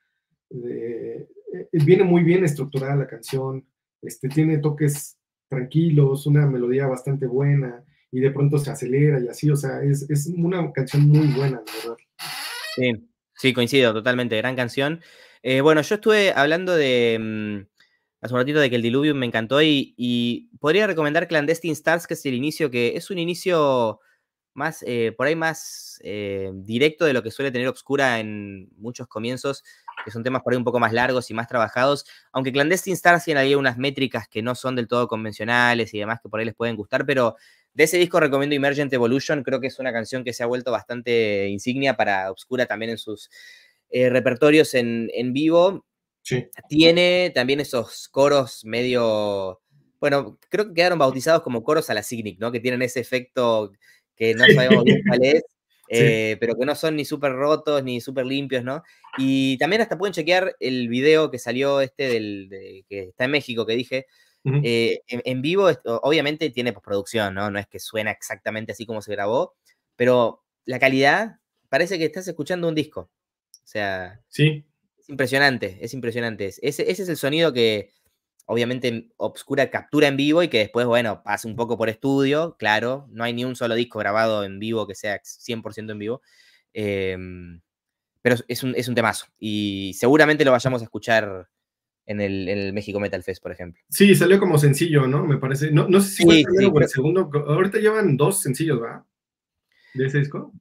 eh, eh, viene muy bien estructurada la canción, este, tiene toques tranquilos, una melodía bastante buena, y de pronto se acelera y así, o sea, es, es una canción muy buena, la verdad. Sí, sí, coincido totalmente, gran canción. Eh, bueno, yo estuve hablando de, mm, hace un ratito de que el Diluvium me encantó y, y podría recomendar Clandestine Stars, que es el inicio, que es un inicio más, eh, por ahí más eh, directo de lo que suele tener Obscura en muchos comienzos, que son temas por ahí un poco más largos y más trabajados, aunque Clandestine Stars tiene ahí unas métricas que no son del todo convencionales y demás que por ahí les pueden gustar, pero de ese disco recomiendo Emergent Evolution, creo que es una canción que se ha vuelto bastante insignia para Obscura también en sus eh, repertorios en, en vivo. Sí. Tiene también esos coros medio, bueno, creo que quedaron bautizados como coros a la Cynic, ¿no? Que tienen ese efecto que no sabemos bien cuál es, eh, sí. Pero que no son ni súper rotos ni súper limpios, ¿no? Y también hasta pueden chequear el video que salió este del, de, que está en México, que dije, uh-huh. eh, en, en vivo, obviamente tiene postproducción, ¿no? No es que suena exactamente así como se grabó, pero la calidad parece que estás escuchando un disco. O sea, sí. Es impresionante, es impresionante. Ese, ese es el sonido que obviamente Obscura captura en vivo y que después, bueno, pasa un poco por estudio, claro. No hay ni un solo disco grabado en vivo que sea cien por ciento en vivo. Eh, pero es un, es un temazo. Y seguramente lo vayamos a escuchar en el, en el México Metal Fest, por ejemplo. Sí, salió como sencillo, ¿no? Me parece. No, no sé si sí, fue el primero sí, o el segundo. Ahorita llevan dos sencillos, ¿verdad? ¿De ese disco?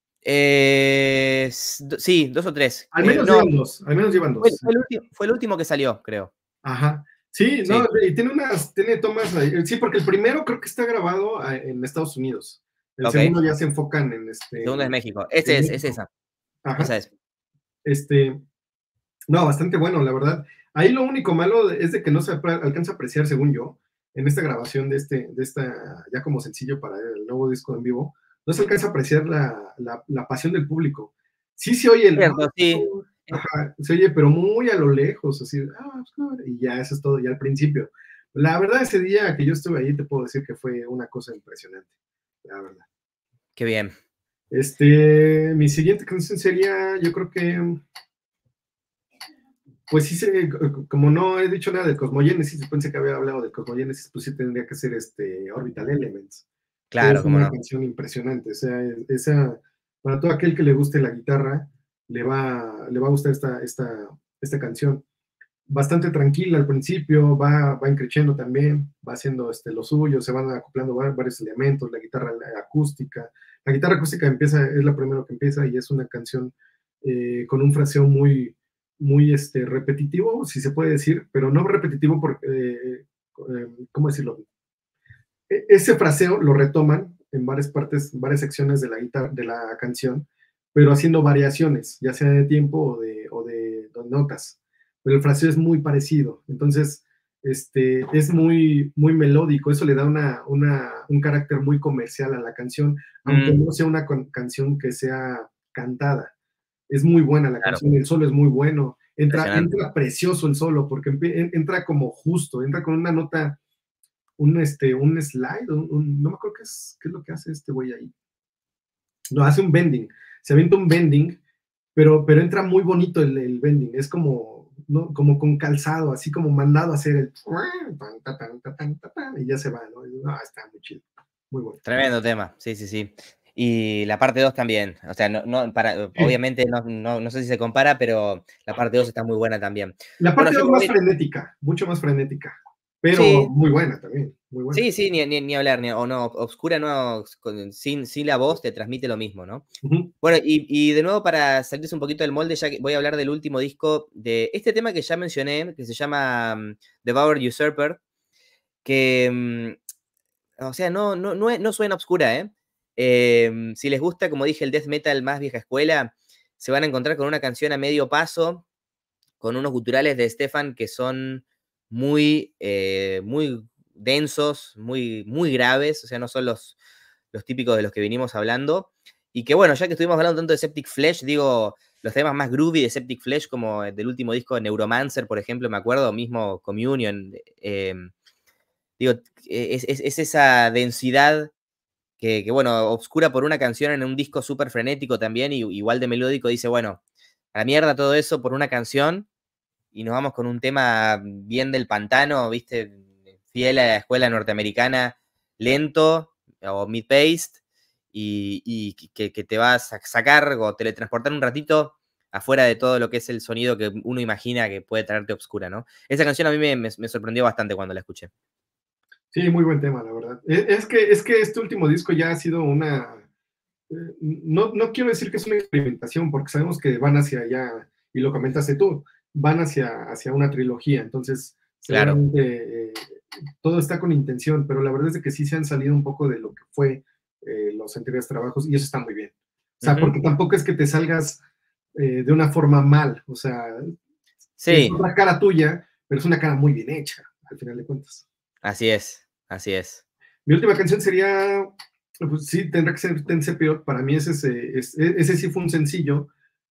Eh, sí, dos o tres. Al menos eh, no, llevan dos, al menos llevan dos. Fue, fue, el último, fue el último que salió, creo. Ajá. Sí, sí. no, y tiene unas, tiene tomas ahí. Sí, porque el primero creo que está grabado en Estados Unidos. El okay. segundo ya se enfocan en este. El segundo es México. Este es, es esa. Ajá. Esa es. Este. No, bastante bueno, la verdad. Ahí lo único malo es de que no se alcanza a apreciar, según yo, en esta grabación de este, de esta, ya como sencillo para el nuevo disco en vivo, no se alcanza a apreciar la, la, la pasión del público. Sí se oye el... Cierto, sí. Ajá, se oye, pero muy a lo lejos, así, ah, y ya eso es todo, ya al principio. La verdad, ese día que yo estuve ahí, te puedo decir que fue una cosa impresionante, la verdad. Qué bien. Este, mi siguiente canción sería, yo creo que... Pues sí, se, como no he dicho nada de Cosmogénesis, pensé que había hablado de Cosmogénesis, pues sí tendría que ser este Orbital Elements. Claro, es una no. canción impresionante. O sea, esa, para todo aquel que le guste la guitarra, le va, le va a gustar esta, esta, esta canción. Bastante tranquila al principio, va, va increciendo también, va haciendo este, lo suyo, se van acoplando varios elementos, la guitarra acústica. La guitarra acústica empieza, es la primera que empieza y es una canción eh, con un fraseo muy muy este, repetitivo, si se puede decir, pero no repetitivo porque, eh, eh, ¿cómo decirlo? E ese fraseo lo retoman en varias partes, en varias secciones de la, guitarra, de la canción, pero haciendo variaciones, ya sea de tiempo o de, o de, de notas, pero el fraseo es muy parecido, entonces este, es muy, muy melódico, eso le da una, una, un carácter muy comercial a la canción, aunque mm. no sea una canción que sea cantada. Es muy buena la claro. canción, el solo es muy bueno, entra, entra precioso el solo, porque entra como justo, entra con una nota, un, este, un slide, un, un, no me acuerdo qué es, qué es lo que hace este güey ahí. No, hace un bending, se avienta un bending, pero, pero entra muy bonito el, el bending, es como, ¿no? Como con calzado, así como mandado a hacer el y ya se va, ¿no? No, está muy chido, muy bueno. Tremendo tema, sí, sí, sí. Y la parte dos también, o sea, no, no para, sí. obviamente no, no, no sé si se compara, pero la parte dos está muy buena también. La parte dos bueno, más voy... frenética, mucho más frenética. pero Sí, muy buena también, muy buena. sí, sí, ni, ni, ni hablar, ni, o no, Obscura no, con, sin, sin la voz te transmite lo mismo, ¿no? Ujú. Bueno, y, y de nuevo para salirse un poquito del molde, ya que voy a hablar del último disco de este tema que ya mencioné, que se llama um, The Bowery Usurper, que, um, o sea, no, no, no, no suena Obscura, ¿eh? Eh, Si les gusta, como dije, el death metal más vieja escuela, se van a encontrar con una canción a medio paso, con unos guturales de Stefan que son muy, eh, muy densos, muy, muy graves, o sea, no son los, los típicos de los que venimos hablando. Y que bueno, ya que estuvimos hablando tanto de Septic Flesh, digo, los temas más groovy de Septic Flesh, como del último disco de Neuromancer, por ejemplo, me acuerdo, mismo Communion, eh, digo, es, es, es, esa densidad que, que, bueno, obscura por una canción en un disco súper frenético también, y igual de melódico, dice, bueno, a la mierda todo eso por una canción, y nos vamos con un tema bien del pantano, ¿viste? Fiel a la escuela norteamericana, lento o mid-paced, y, y que, que, te vas a sacar o teletransportar un ratito afuera de todo lo que es el sonido que uno imagina que puede traerte Obscura, ¿no? Esa canción a mí me, me, me sorprendió bastante cuando la escuché. Sí, muy buen tema, la verdad. Es, es, que, es que este último disco ya ha sido una, eh, no, no quiero decir que es una experimentación, porque sabemos que van hacia allá, y lo comentaste tú, van hacia, hacia una trilogía, entonces Claro. seguramente eh, todo está con intención, pero la verdad es de que sí se han salido un poco de lo que fue eh, los anteriores trabajos, y eso está muy bien. O sea, Uh -huh. porque tampoco es que te salgas eh, de una forma mal, o sea, es Sí. otra cara tuya, pero es una cara muy bien hecha, al final de cuentas. Así es, así es. Mi última canción sería, pues sí, tendrá que ser Ten Sepiot. Para mí ese, es, ese sí fue un sencillo,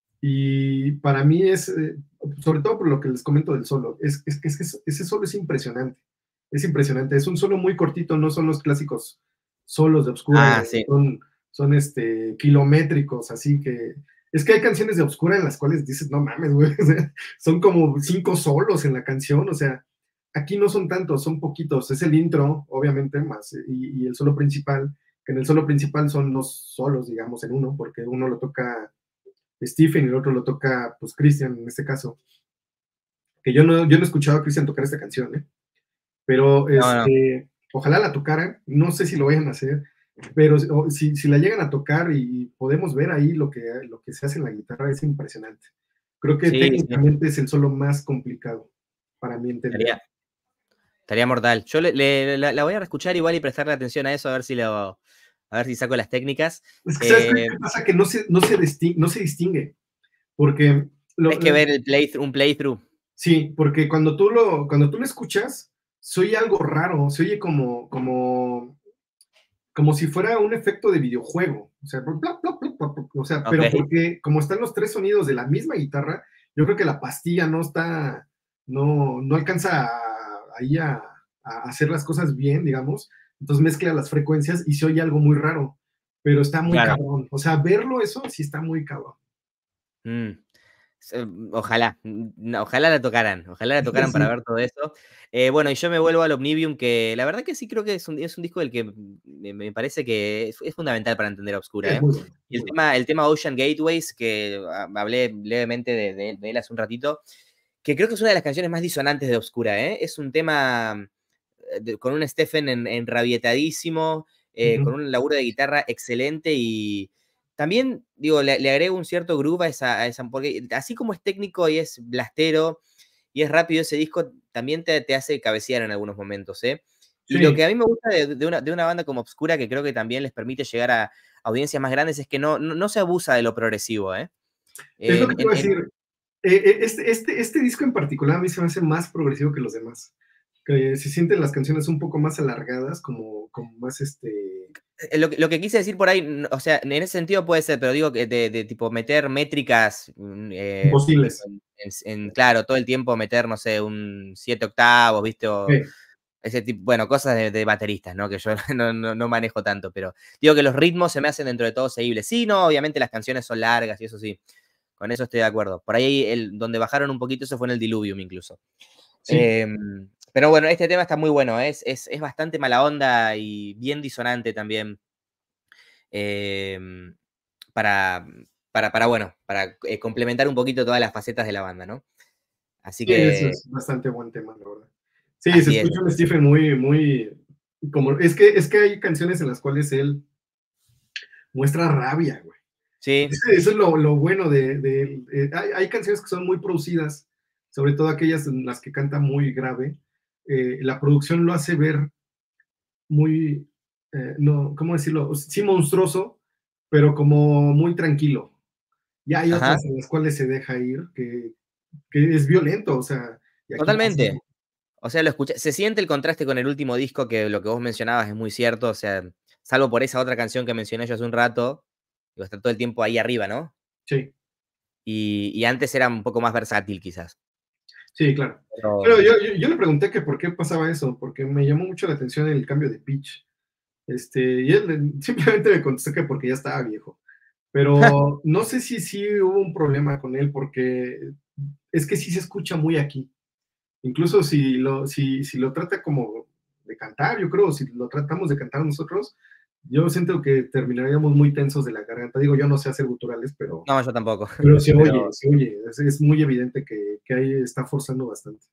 y para mí es, eh, sobre todo por lo que les comento del solo, es, es que es, es, ese solo es impresionante, es impresionante, es un solo muy cortito, no son los clásicos solos de Obscura, Ah, sí. son, son este, kilométricos, así que, es que hay canciones de Obscura en las cuales dices, no mames, güey, o sea, son como cinco solos en la canción, o sea, aquí no son tantos, son poquitos, es el intro, obviamente, más, y, y el solo principal, que en el solo principal son los solos, digamos, en uno, porque uno lo toca Stephen y el otro lo toca, pues, Christian en este caso. Que yo no, yo no he escuchado a Christian tocar esta canción, ¿eh? Pero No, no. este, ojalá la tocaran, no sé si lo vayan a hacer, pero si, si la llegan a tocar y podemos ver ahí lo que, lo que se hace en la guitarra, es impresionante. Creo que Sí, sí. técnicamente es el solo más complicado, para mi entender. Estaría, estaría mortal. Yo le, le, la, la, voy a escuchar igual y prestarle atención a eso, a ver si lo, a ver si saco las técnicas. Es que, ¿sabes Eh, qué pasa? Que no se, no se, distingue, no se distingue, porque... Hay Lo, que ver el playthrough, un playthrough. Sí, porque cuando tú lo, cuando tú lo escuchas, se oye algo raro, se oye como, como, como si fuera un efecto de videojuego. O sea, bla, bla, bla, bla, o sea, pero Ok. porque como están los tres sonidos de la misma guitarra, yo creo que la pastilla no está, no, no alcanza a, ahí a, a hacer las cosas bien, digamos. Entonces mezcla las frecuencias y se oye algo muy raro, pero está muy Claro. cabrón. O sea, verlo eso sí está muy cabrón. Mm. Ojalá, no, ojalá la tocaran, ojalá la tocaran para Sí. ver todo eso. Eh, bueno, y yo me vuelvo al Omnivium, que la verdad que sí creo que es un, es un disco del que me, me parece que es, es, fundamental para entender Obscura. Es ¿eh? muy bueno, Y muy el bueno. tema, el tema Ocean Gateways, que hablé levemente de, de, de él hace un ratito, que creo que es una de las canciones más disonantes de Obscura. ¿eh? Es un tema de, con un Stephen en, enrabietadísimo, eh, Uh-huh. con un laburo de guitarra excelente y también, digo, le, le agrego un cierto groove a esa, a esa, porque así como es técnico y es blastero y es rápido ese disco, también te, te hace cabecear en algunos momentos, ¿eh? Y lo Sí. que a mí me gusta de, de, una, de una banda como Obscura, que creo que también les permite llegar a audiencias más grandes, es que no, no, no se abusa de lo progresivo, ¿eh? Es lo que En, te iba a en, en, decir. Eh, este, este, este disco en particular a mí se me hace más progresivo que los demás. Que se sienten las canciones un poco más alargadas, como, como más este. Lo, lo, que quise decir por ahí, o sea, en ese sentido puede ser, pero digo que de, de tipo meter métricas, eh, tipo Imposibles. en, en, en, claro, todo el tiempo meter, no sé, un siete octavos, ¿viste? O Sí. ese tipo, bueno, cosas de, de bateristas, ¿no? Que yo no, no, no, manejo tanto, pero digo que los ritmos se me hacen dentro de todo seguibles. Sí, no, obviamente las canciones son largas y eso sí, con eso estoy de acuerdo. Por ahí, el, donde bajaron un poquito, eso fue en el Diluvium incluso. Sí. Eh, pero bueno, este tema está muy bueno, ¿eh? es, es, es bastante mala onda y bien disonante también. Eh, para, para, para, bueno, para eh, complementar un poquito todas las facetas de la banda, ¿no? Así Sí, eso que... es bastante buen tema, la verdad. Sí, se Así es. escucha un Stephen muy, muy, como, es que, es que hay canciones en las cuales él muestra rabia, güey. Sí, Eso, eso es lo, lo bueno de, de, de hay, hay, canciones que son muy producidas, sobre todo aquellas en las que canta muy grave. Eh, la producción lo hace ver muy, eh, no, ¿cómo decirlo? Sí, monstruoso, pero como muy tranquilo. Y hay ajá, otras en las cuales se deja ir, que, que es violento, o sea, y aquí pasa. totalmente. O sea, lo escuché, se siente el contraste con el último disco, que lo que vos mencionabas es muy cierto, o sea, salvo por esa otra canción que mencioné yo hace un rato, digo, está todo el tiempo ahí arriba, ¿no? Sí, Y, y antes era un poco más versátil, quizás. sí, claro. Pero, Pero yo, yo, yo, le pregunté que por qué pasaba eso, porque me llamó mucho la atención el cambio de pitch. Este, y él simplemente me contestó que porque ya estaba viejo. Pero no sé si sí hubo un problema con él, porque es que sí se escucha muy aquí. Incluso si lo, si, si lo trata como de cantar, yo creo, si lo tratamos de cantar nosotros, yo siento que terminaríamos muy tensos de la garganta. Digo, yo no sé hacer guturales, pero, no, yo tampoco. pero se oye, Pero, se oye. Es, es muy evidente que, que ahí está forzando bastante.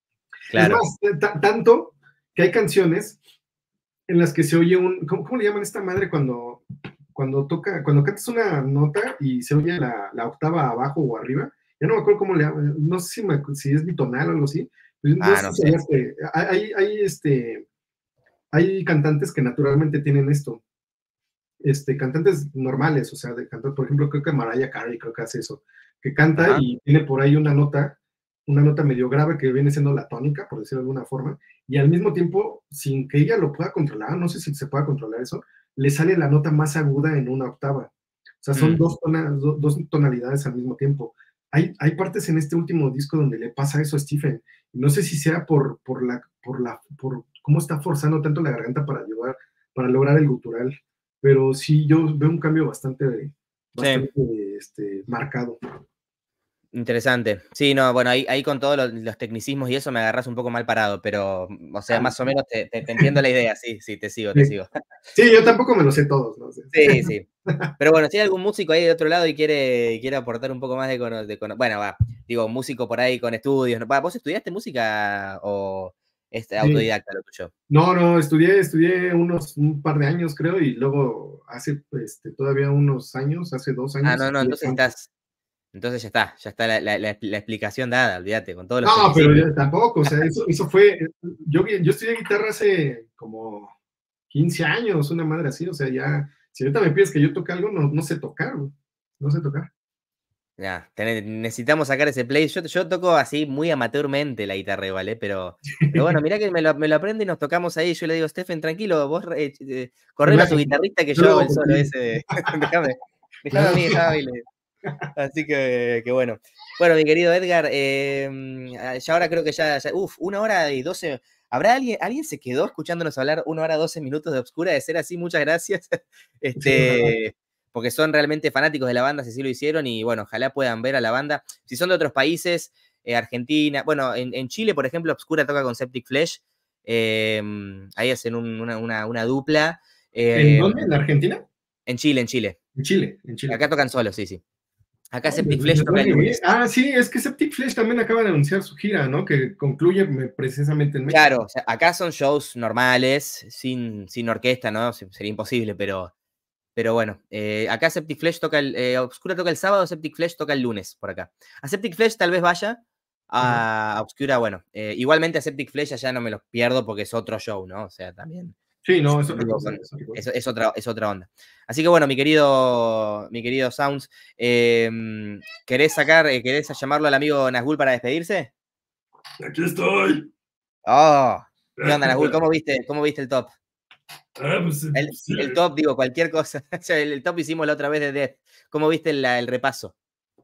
Es claro. más, tanto que hay canciones en las que se oye un, ¿cómo, cómo le llaman a esta madre cuando, cuando toca, cuando cantas una nota y se oye la, la octava abajo o arriba? Ya no me acuerdo cómo le llaman, no sé si, me, si es bitonal o algo así. No Ah, sé no si sé. sabías que hay, hay, este, hay cantantes que naturalmente tienen esto. Este, cantantes normales, o sea, de cantar, por ejemplo, creo que Mariah Carey creo que hace eso, que canta Ajá. y tiene por ahí una nota, una nota medio grave que viene siendo la tónica, por decirlo de alguna forma, y al mismo tiempo, sin que ella lo pueda controlar, no sé si se pueda controlar eso, le sale la nota más aguda en una octava. O sea, son Mm. dos, tona, do, dos tonalidades al mismo tiempo. Hay, hay partes en este último disco donde le pasa eso a Stephen. No sé si sea por, por, la, por, la, por cómo está forzando tanto la garganta para, llevar, para lograr el gutural, pero sí, yo veo un cambio bastante, Sí. bastante este, marcado. Interesante. Sí, no, bueno, ahí, ahí con todos los, los tecnicismos y eso me agarras un poco mal parado, pero, o sea, más o menos te, te, te entiendo la idea, sí, sí, te sigo, te Sí. sigo. Sí, yo tampoco me lo sé todos, ¿no? Sí, Sí, sí. Pero bueno, si hay algún músico ahí de otro lado y quiere, quiere aportar un poco más de, cono, de cono, bueno, va, digo, músico por ahí con estudios, ¿no? Va, ¿vos estudiaste música o es sí. autodidacta lo tuyo? No, no, estudié, estudié unos un par de años, creo, y luego hace este, todavía unos años, hace dos Ah, años, no, no, estudié entonces canto. estás, entonces ya está, ya está la, la, la, la explicación dada, olvídate, con todos los No, pero tecnicismos. yo tampoco, o sea, eso, eso fue, yo, yo estudié guitarra hace como quince años, una madre así, o sea, ya, si ahorita me pides que yo toque algo, no, no sé tocar, no sé tocar. Ya, necesitamos sacar ese play. Yo, yo toco así muy amateurmente la guitarra, ¿vale? Pero, pero bueno, mirá que me lo, me lo aprendo y nos tocamos ahí. Yo le digo, Stephen, tranquilo, vos eh, eh, correle a tu Relájate, guitarrista que yo yo lo hago hago el solo contigo. ese. De- déjame, déjame a Claro. mí, déjame a mí. le- Así que, que bueno. Bueno, mi querido Edgar, eh, ya ahora creo que ya, ya uf, una hora y doce. ¿Habrá alguien, alguien se quedó escuchándonos hablar una hora doce minutos de Obscura? De ser así, muchas gracias. Sí, ojalá. Este, porque son realmente fanáticos de la banda, si sí lo hicieron, y bueno, ojalá puedan ver a la banda. Si son de otros países, eh, Argentina, bueno, en, en, Chile, por ejemplo, Obscura toca con Septic Flesh, eh, ahí hacen un, una, una, una, dupla. ¿En Eh, dónde? ¿En Argentina? en Chile, en Chile. En Chile, en Chile. Acá tocan solos, sí, sí. Acá Oh, me, Septic me Flesh toca el duele, güey. lunes. Ah, sí, es que Septic Flesh también acaba de anunciar su gira, ¿no? Que concluye precisamente en Claro, México. o sea, acá son shows normales, sin, sin orquesta, ¿no? Sería imposible, pero, pero bueno. Eh, acá Septic Flesh toca el. Eh, Obscura toca el sábado, Septic Flesh toca el lunes por acá. A Septic Flesh tal vez vaya. Ajá. A Obscura, bueno. Eh, igualmente a Septic Flesh allá no me los pierdo porque es otro show, ¿no? O sea, también. Sí, no, es otra Digo, cosa. con- Es otra cosa. es, es otra, es otra onda. Así que bueno, mi querido, mi querido Sounds, eh, ¿querés sacar, eh, querés llamarlo al amigo Nazgul para despedirse? Aquí estoy. Oh, ¿qué onda, Nazgul? ¿Cómo viste, cómo viste el top? Ah, pues, El, sí. el top, digo, cualquier cosa. O sea, el, el top hicimos la otra vez de Death. ¿Cómo viste el, el repaso?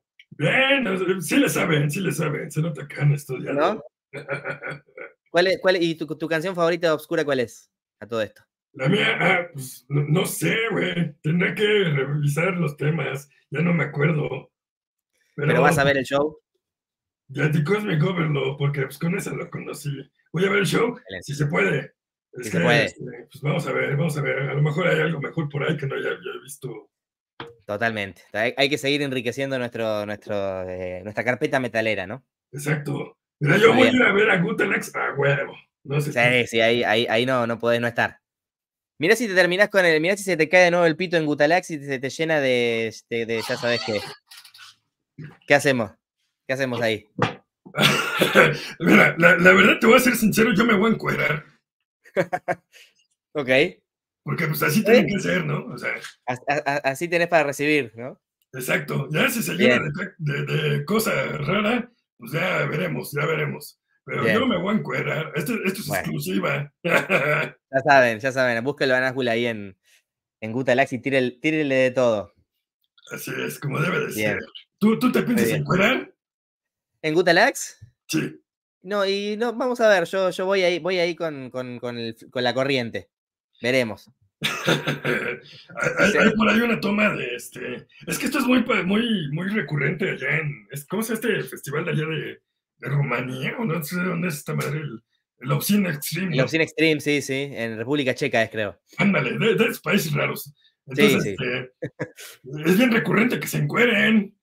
Bien, sí le saben, sí le saben. Se nota que han estudiado. ¿No? ¿Cuál es, cuál, ¿Y tu, tu canción favorita de Obscura cuál es? A todo esto. La mía, ah, pues no, no sé, güey. Tendré que revisar los temas. Ya no me acuerdo. Pero, ¿Pero vas a ver el show? ya The Cosmic Overload, porque pues con esa lo conocí. Voy a ver el show, Excelente. si se puede. Es Si que, se puede. este, pues vamos a ver, vamos a ver. A lo mejor hay algo mejor por ahí que no haya, haya visto. Totalmente. Hay, hay, que seguir enriqueciendo nuestro, nuestro, eh, nuestra carpeta metalera, ¿no? Exacto. Mira, yo Muy voy a bien. ir a ver a Gutalax a huevo. No sé. Sí, sí, ahí, ahí, ahí no, no podés no estar. Mirá si te terminás con el. Mirá si se te cae de nuevo el pito en Gutalax y se te llena de, de, de ya sabes qué. ¿Qué hacemos? ¿Qué hacemos ahí? Mira, la, la verdad te voy a ser sincero, yo me voy a encuerar. Ok. Porque pues así ¿Eh? tienen que ser, ¿no? O sea, As- a- a- Así tenés para recibir, ¿no? exacto. Ya si se llena Bien, de, de, de cosa rara, pues ya veremos, ya veremos. Pero yo bien. me voy a encuerar. Esto, esto es Bueno, exclusiva. ya saben, ya saben. Búsquenlo a Nazgul ahí en, en Gutalax y tírele, tírele de todo. Así es, como debe de ser. Bien, ¿Tú, tú te muy piensas bien. encuerar? ¿En Gutalax? Sí. No, y no, vamos a ver, yo, yo voy ahí, voy ahí con, con, con, el- con la corriente. Veremos. hay, hay por ahí una toma de este. Es que esto es muy, muy, muy recurrente allá en. ¿Cómo se llama este festival de allá de, de Rumanía? O no sé dónde es esta madre, el, el Obscene Extreme, El ¿no? Obscene Extreme, sí, sí, en República Checa es, creo. Ándale, de, de esos países raros. Sí, Entonces, sí. este, es bien recurrente que se encueren.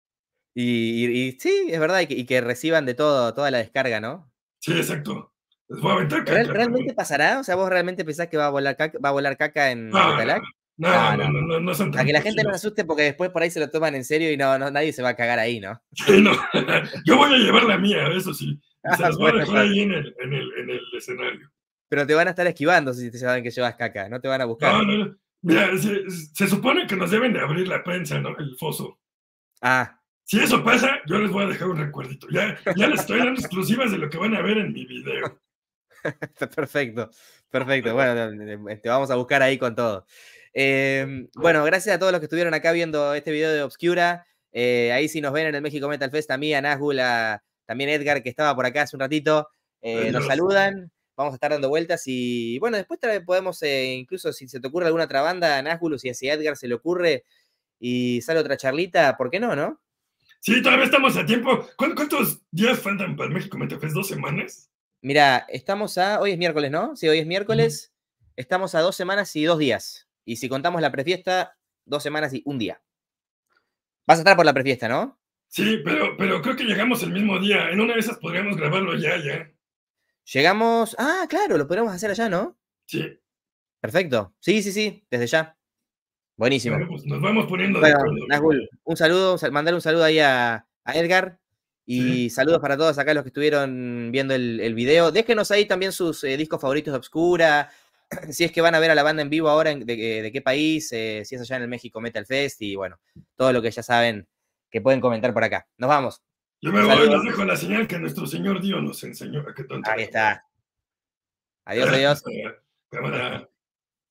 Y, y- y sí, es verdad, y que, y que reciban de todo, toda la descarga, ¿no? Sí, exacto. Les voy a aventar ¿Real- caca ¿Realmente también. pasará? O sea, ¿vos realmente pensás que va a volar caca, va a volar caca en No, no, Gutalac? no, No, no, no. no, no, no son A tan que la gente no se cochinos. asuste porque después por ahí se lo toman en serio y no, no nadie se va a cagar ahí, ¿no? Sí, no. Yo voy a llevar la mía, eso sí. Y se Ah, las voy a bueno, dejar está- ahí en el, en el, en el escenario. pero te van a estar esquivando si te saben que llevas caca, no te van a No, buscar. no, no. Mira, se, se supone que nos deben de abrir la prensa, ¿no? El foso. Ah, Si eso pasa, yo les voy a dejar un recuerdito. Ya, ya les estoy dando exclusivas de lo que van a ver en mi video. perfecto, perfecto. Bueno, te vamos a buscar ahí con todo. Eh, bueno, gracias a todos los que estuvieron acá viendo este video de Obscura. Eh, ahí si nos ven en el México Metal Fest, a mí, a Nazgul, a también Edgar, que estaba por acá hace un ratito, eh, nos Adiós. saludan. Vamos a estar dando vueltas y bueno, después podemos, eh, incluso si se te ocurre alguna otra banda, Nazgul, o si a Edgar se le ocurre y sale otra charlita, ¿por qué no, no? Sí, todavía estamos a tiempo. ¿Cuántos días faltan para el México Metal Fest? ¿Dos semanas? Mira, estamos a. Hoy es miércoles, ¿no? Sí, hoy es miércoles. Uh-huh. Estamos a dos semanas y dos días. Y si contamos la prefiesta, dos semanas y un día. Vas a estar por la prefiesta, ¿no? Sí, pero, pero creo que llegamos el mismo día. En una de esas podríamos grabarlo ya, ya. Llegamos. Ah, claro, lo podríamos hacer allá, ¿no? Sí. Perfecto. Sí, sí, sí, desde ya. Buenísimo. Bueno, pues nos vamos poniendo bueno, de acuerdo. Nazgul, un saludo, mandar un saludo ahí a, a Edgar. Y sí. saludos para todos acá los que estuvieron viendo el, el video. Déjenos ahí también sus eh, discos favoritos de Obscura. Si es que van a ver a la banda en vivo ahora, de, de qué país, eh, si es allá en el México Metal Fest. Y bueno, todo lo que ya saben que pueden comentar por acá. Nos vamos. Yo me voy, les dejo la señal que nuestro señor Dios nos enseñó. ¿A qué tonto? Ahí está. Adiós, adiós. Cámara.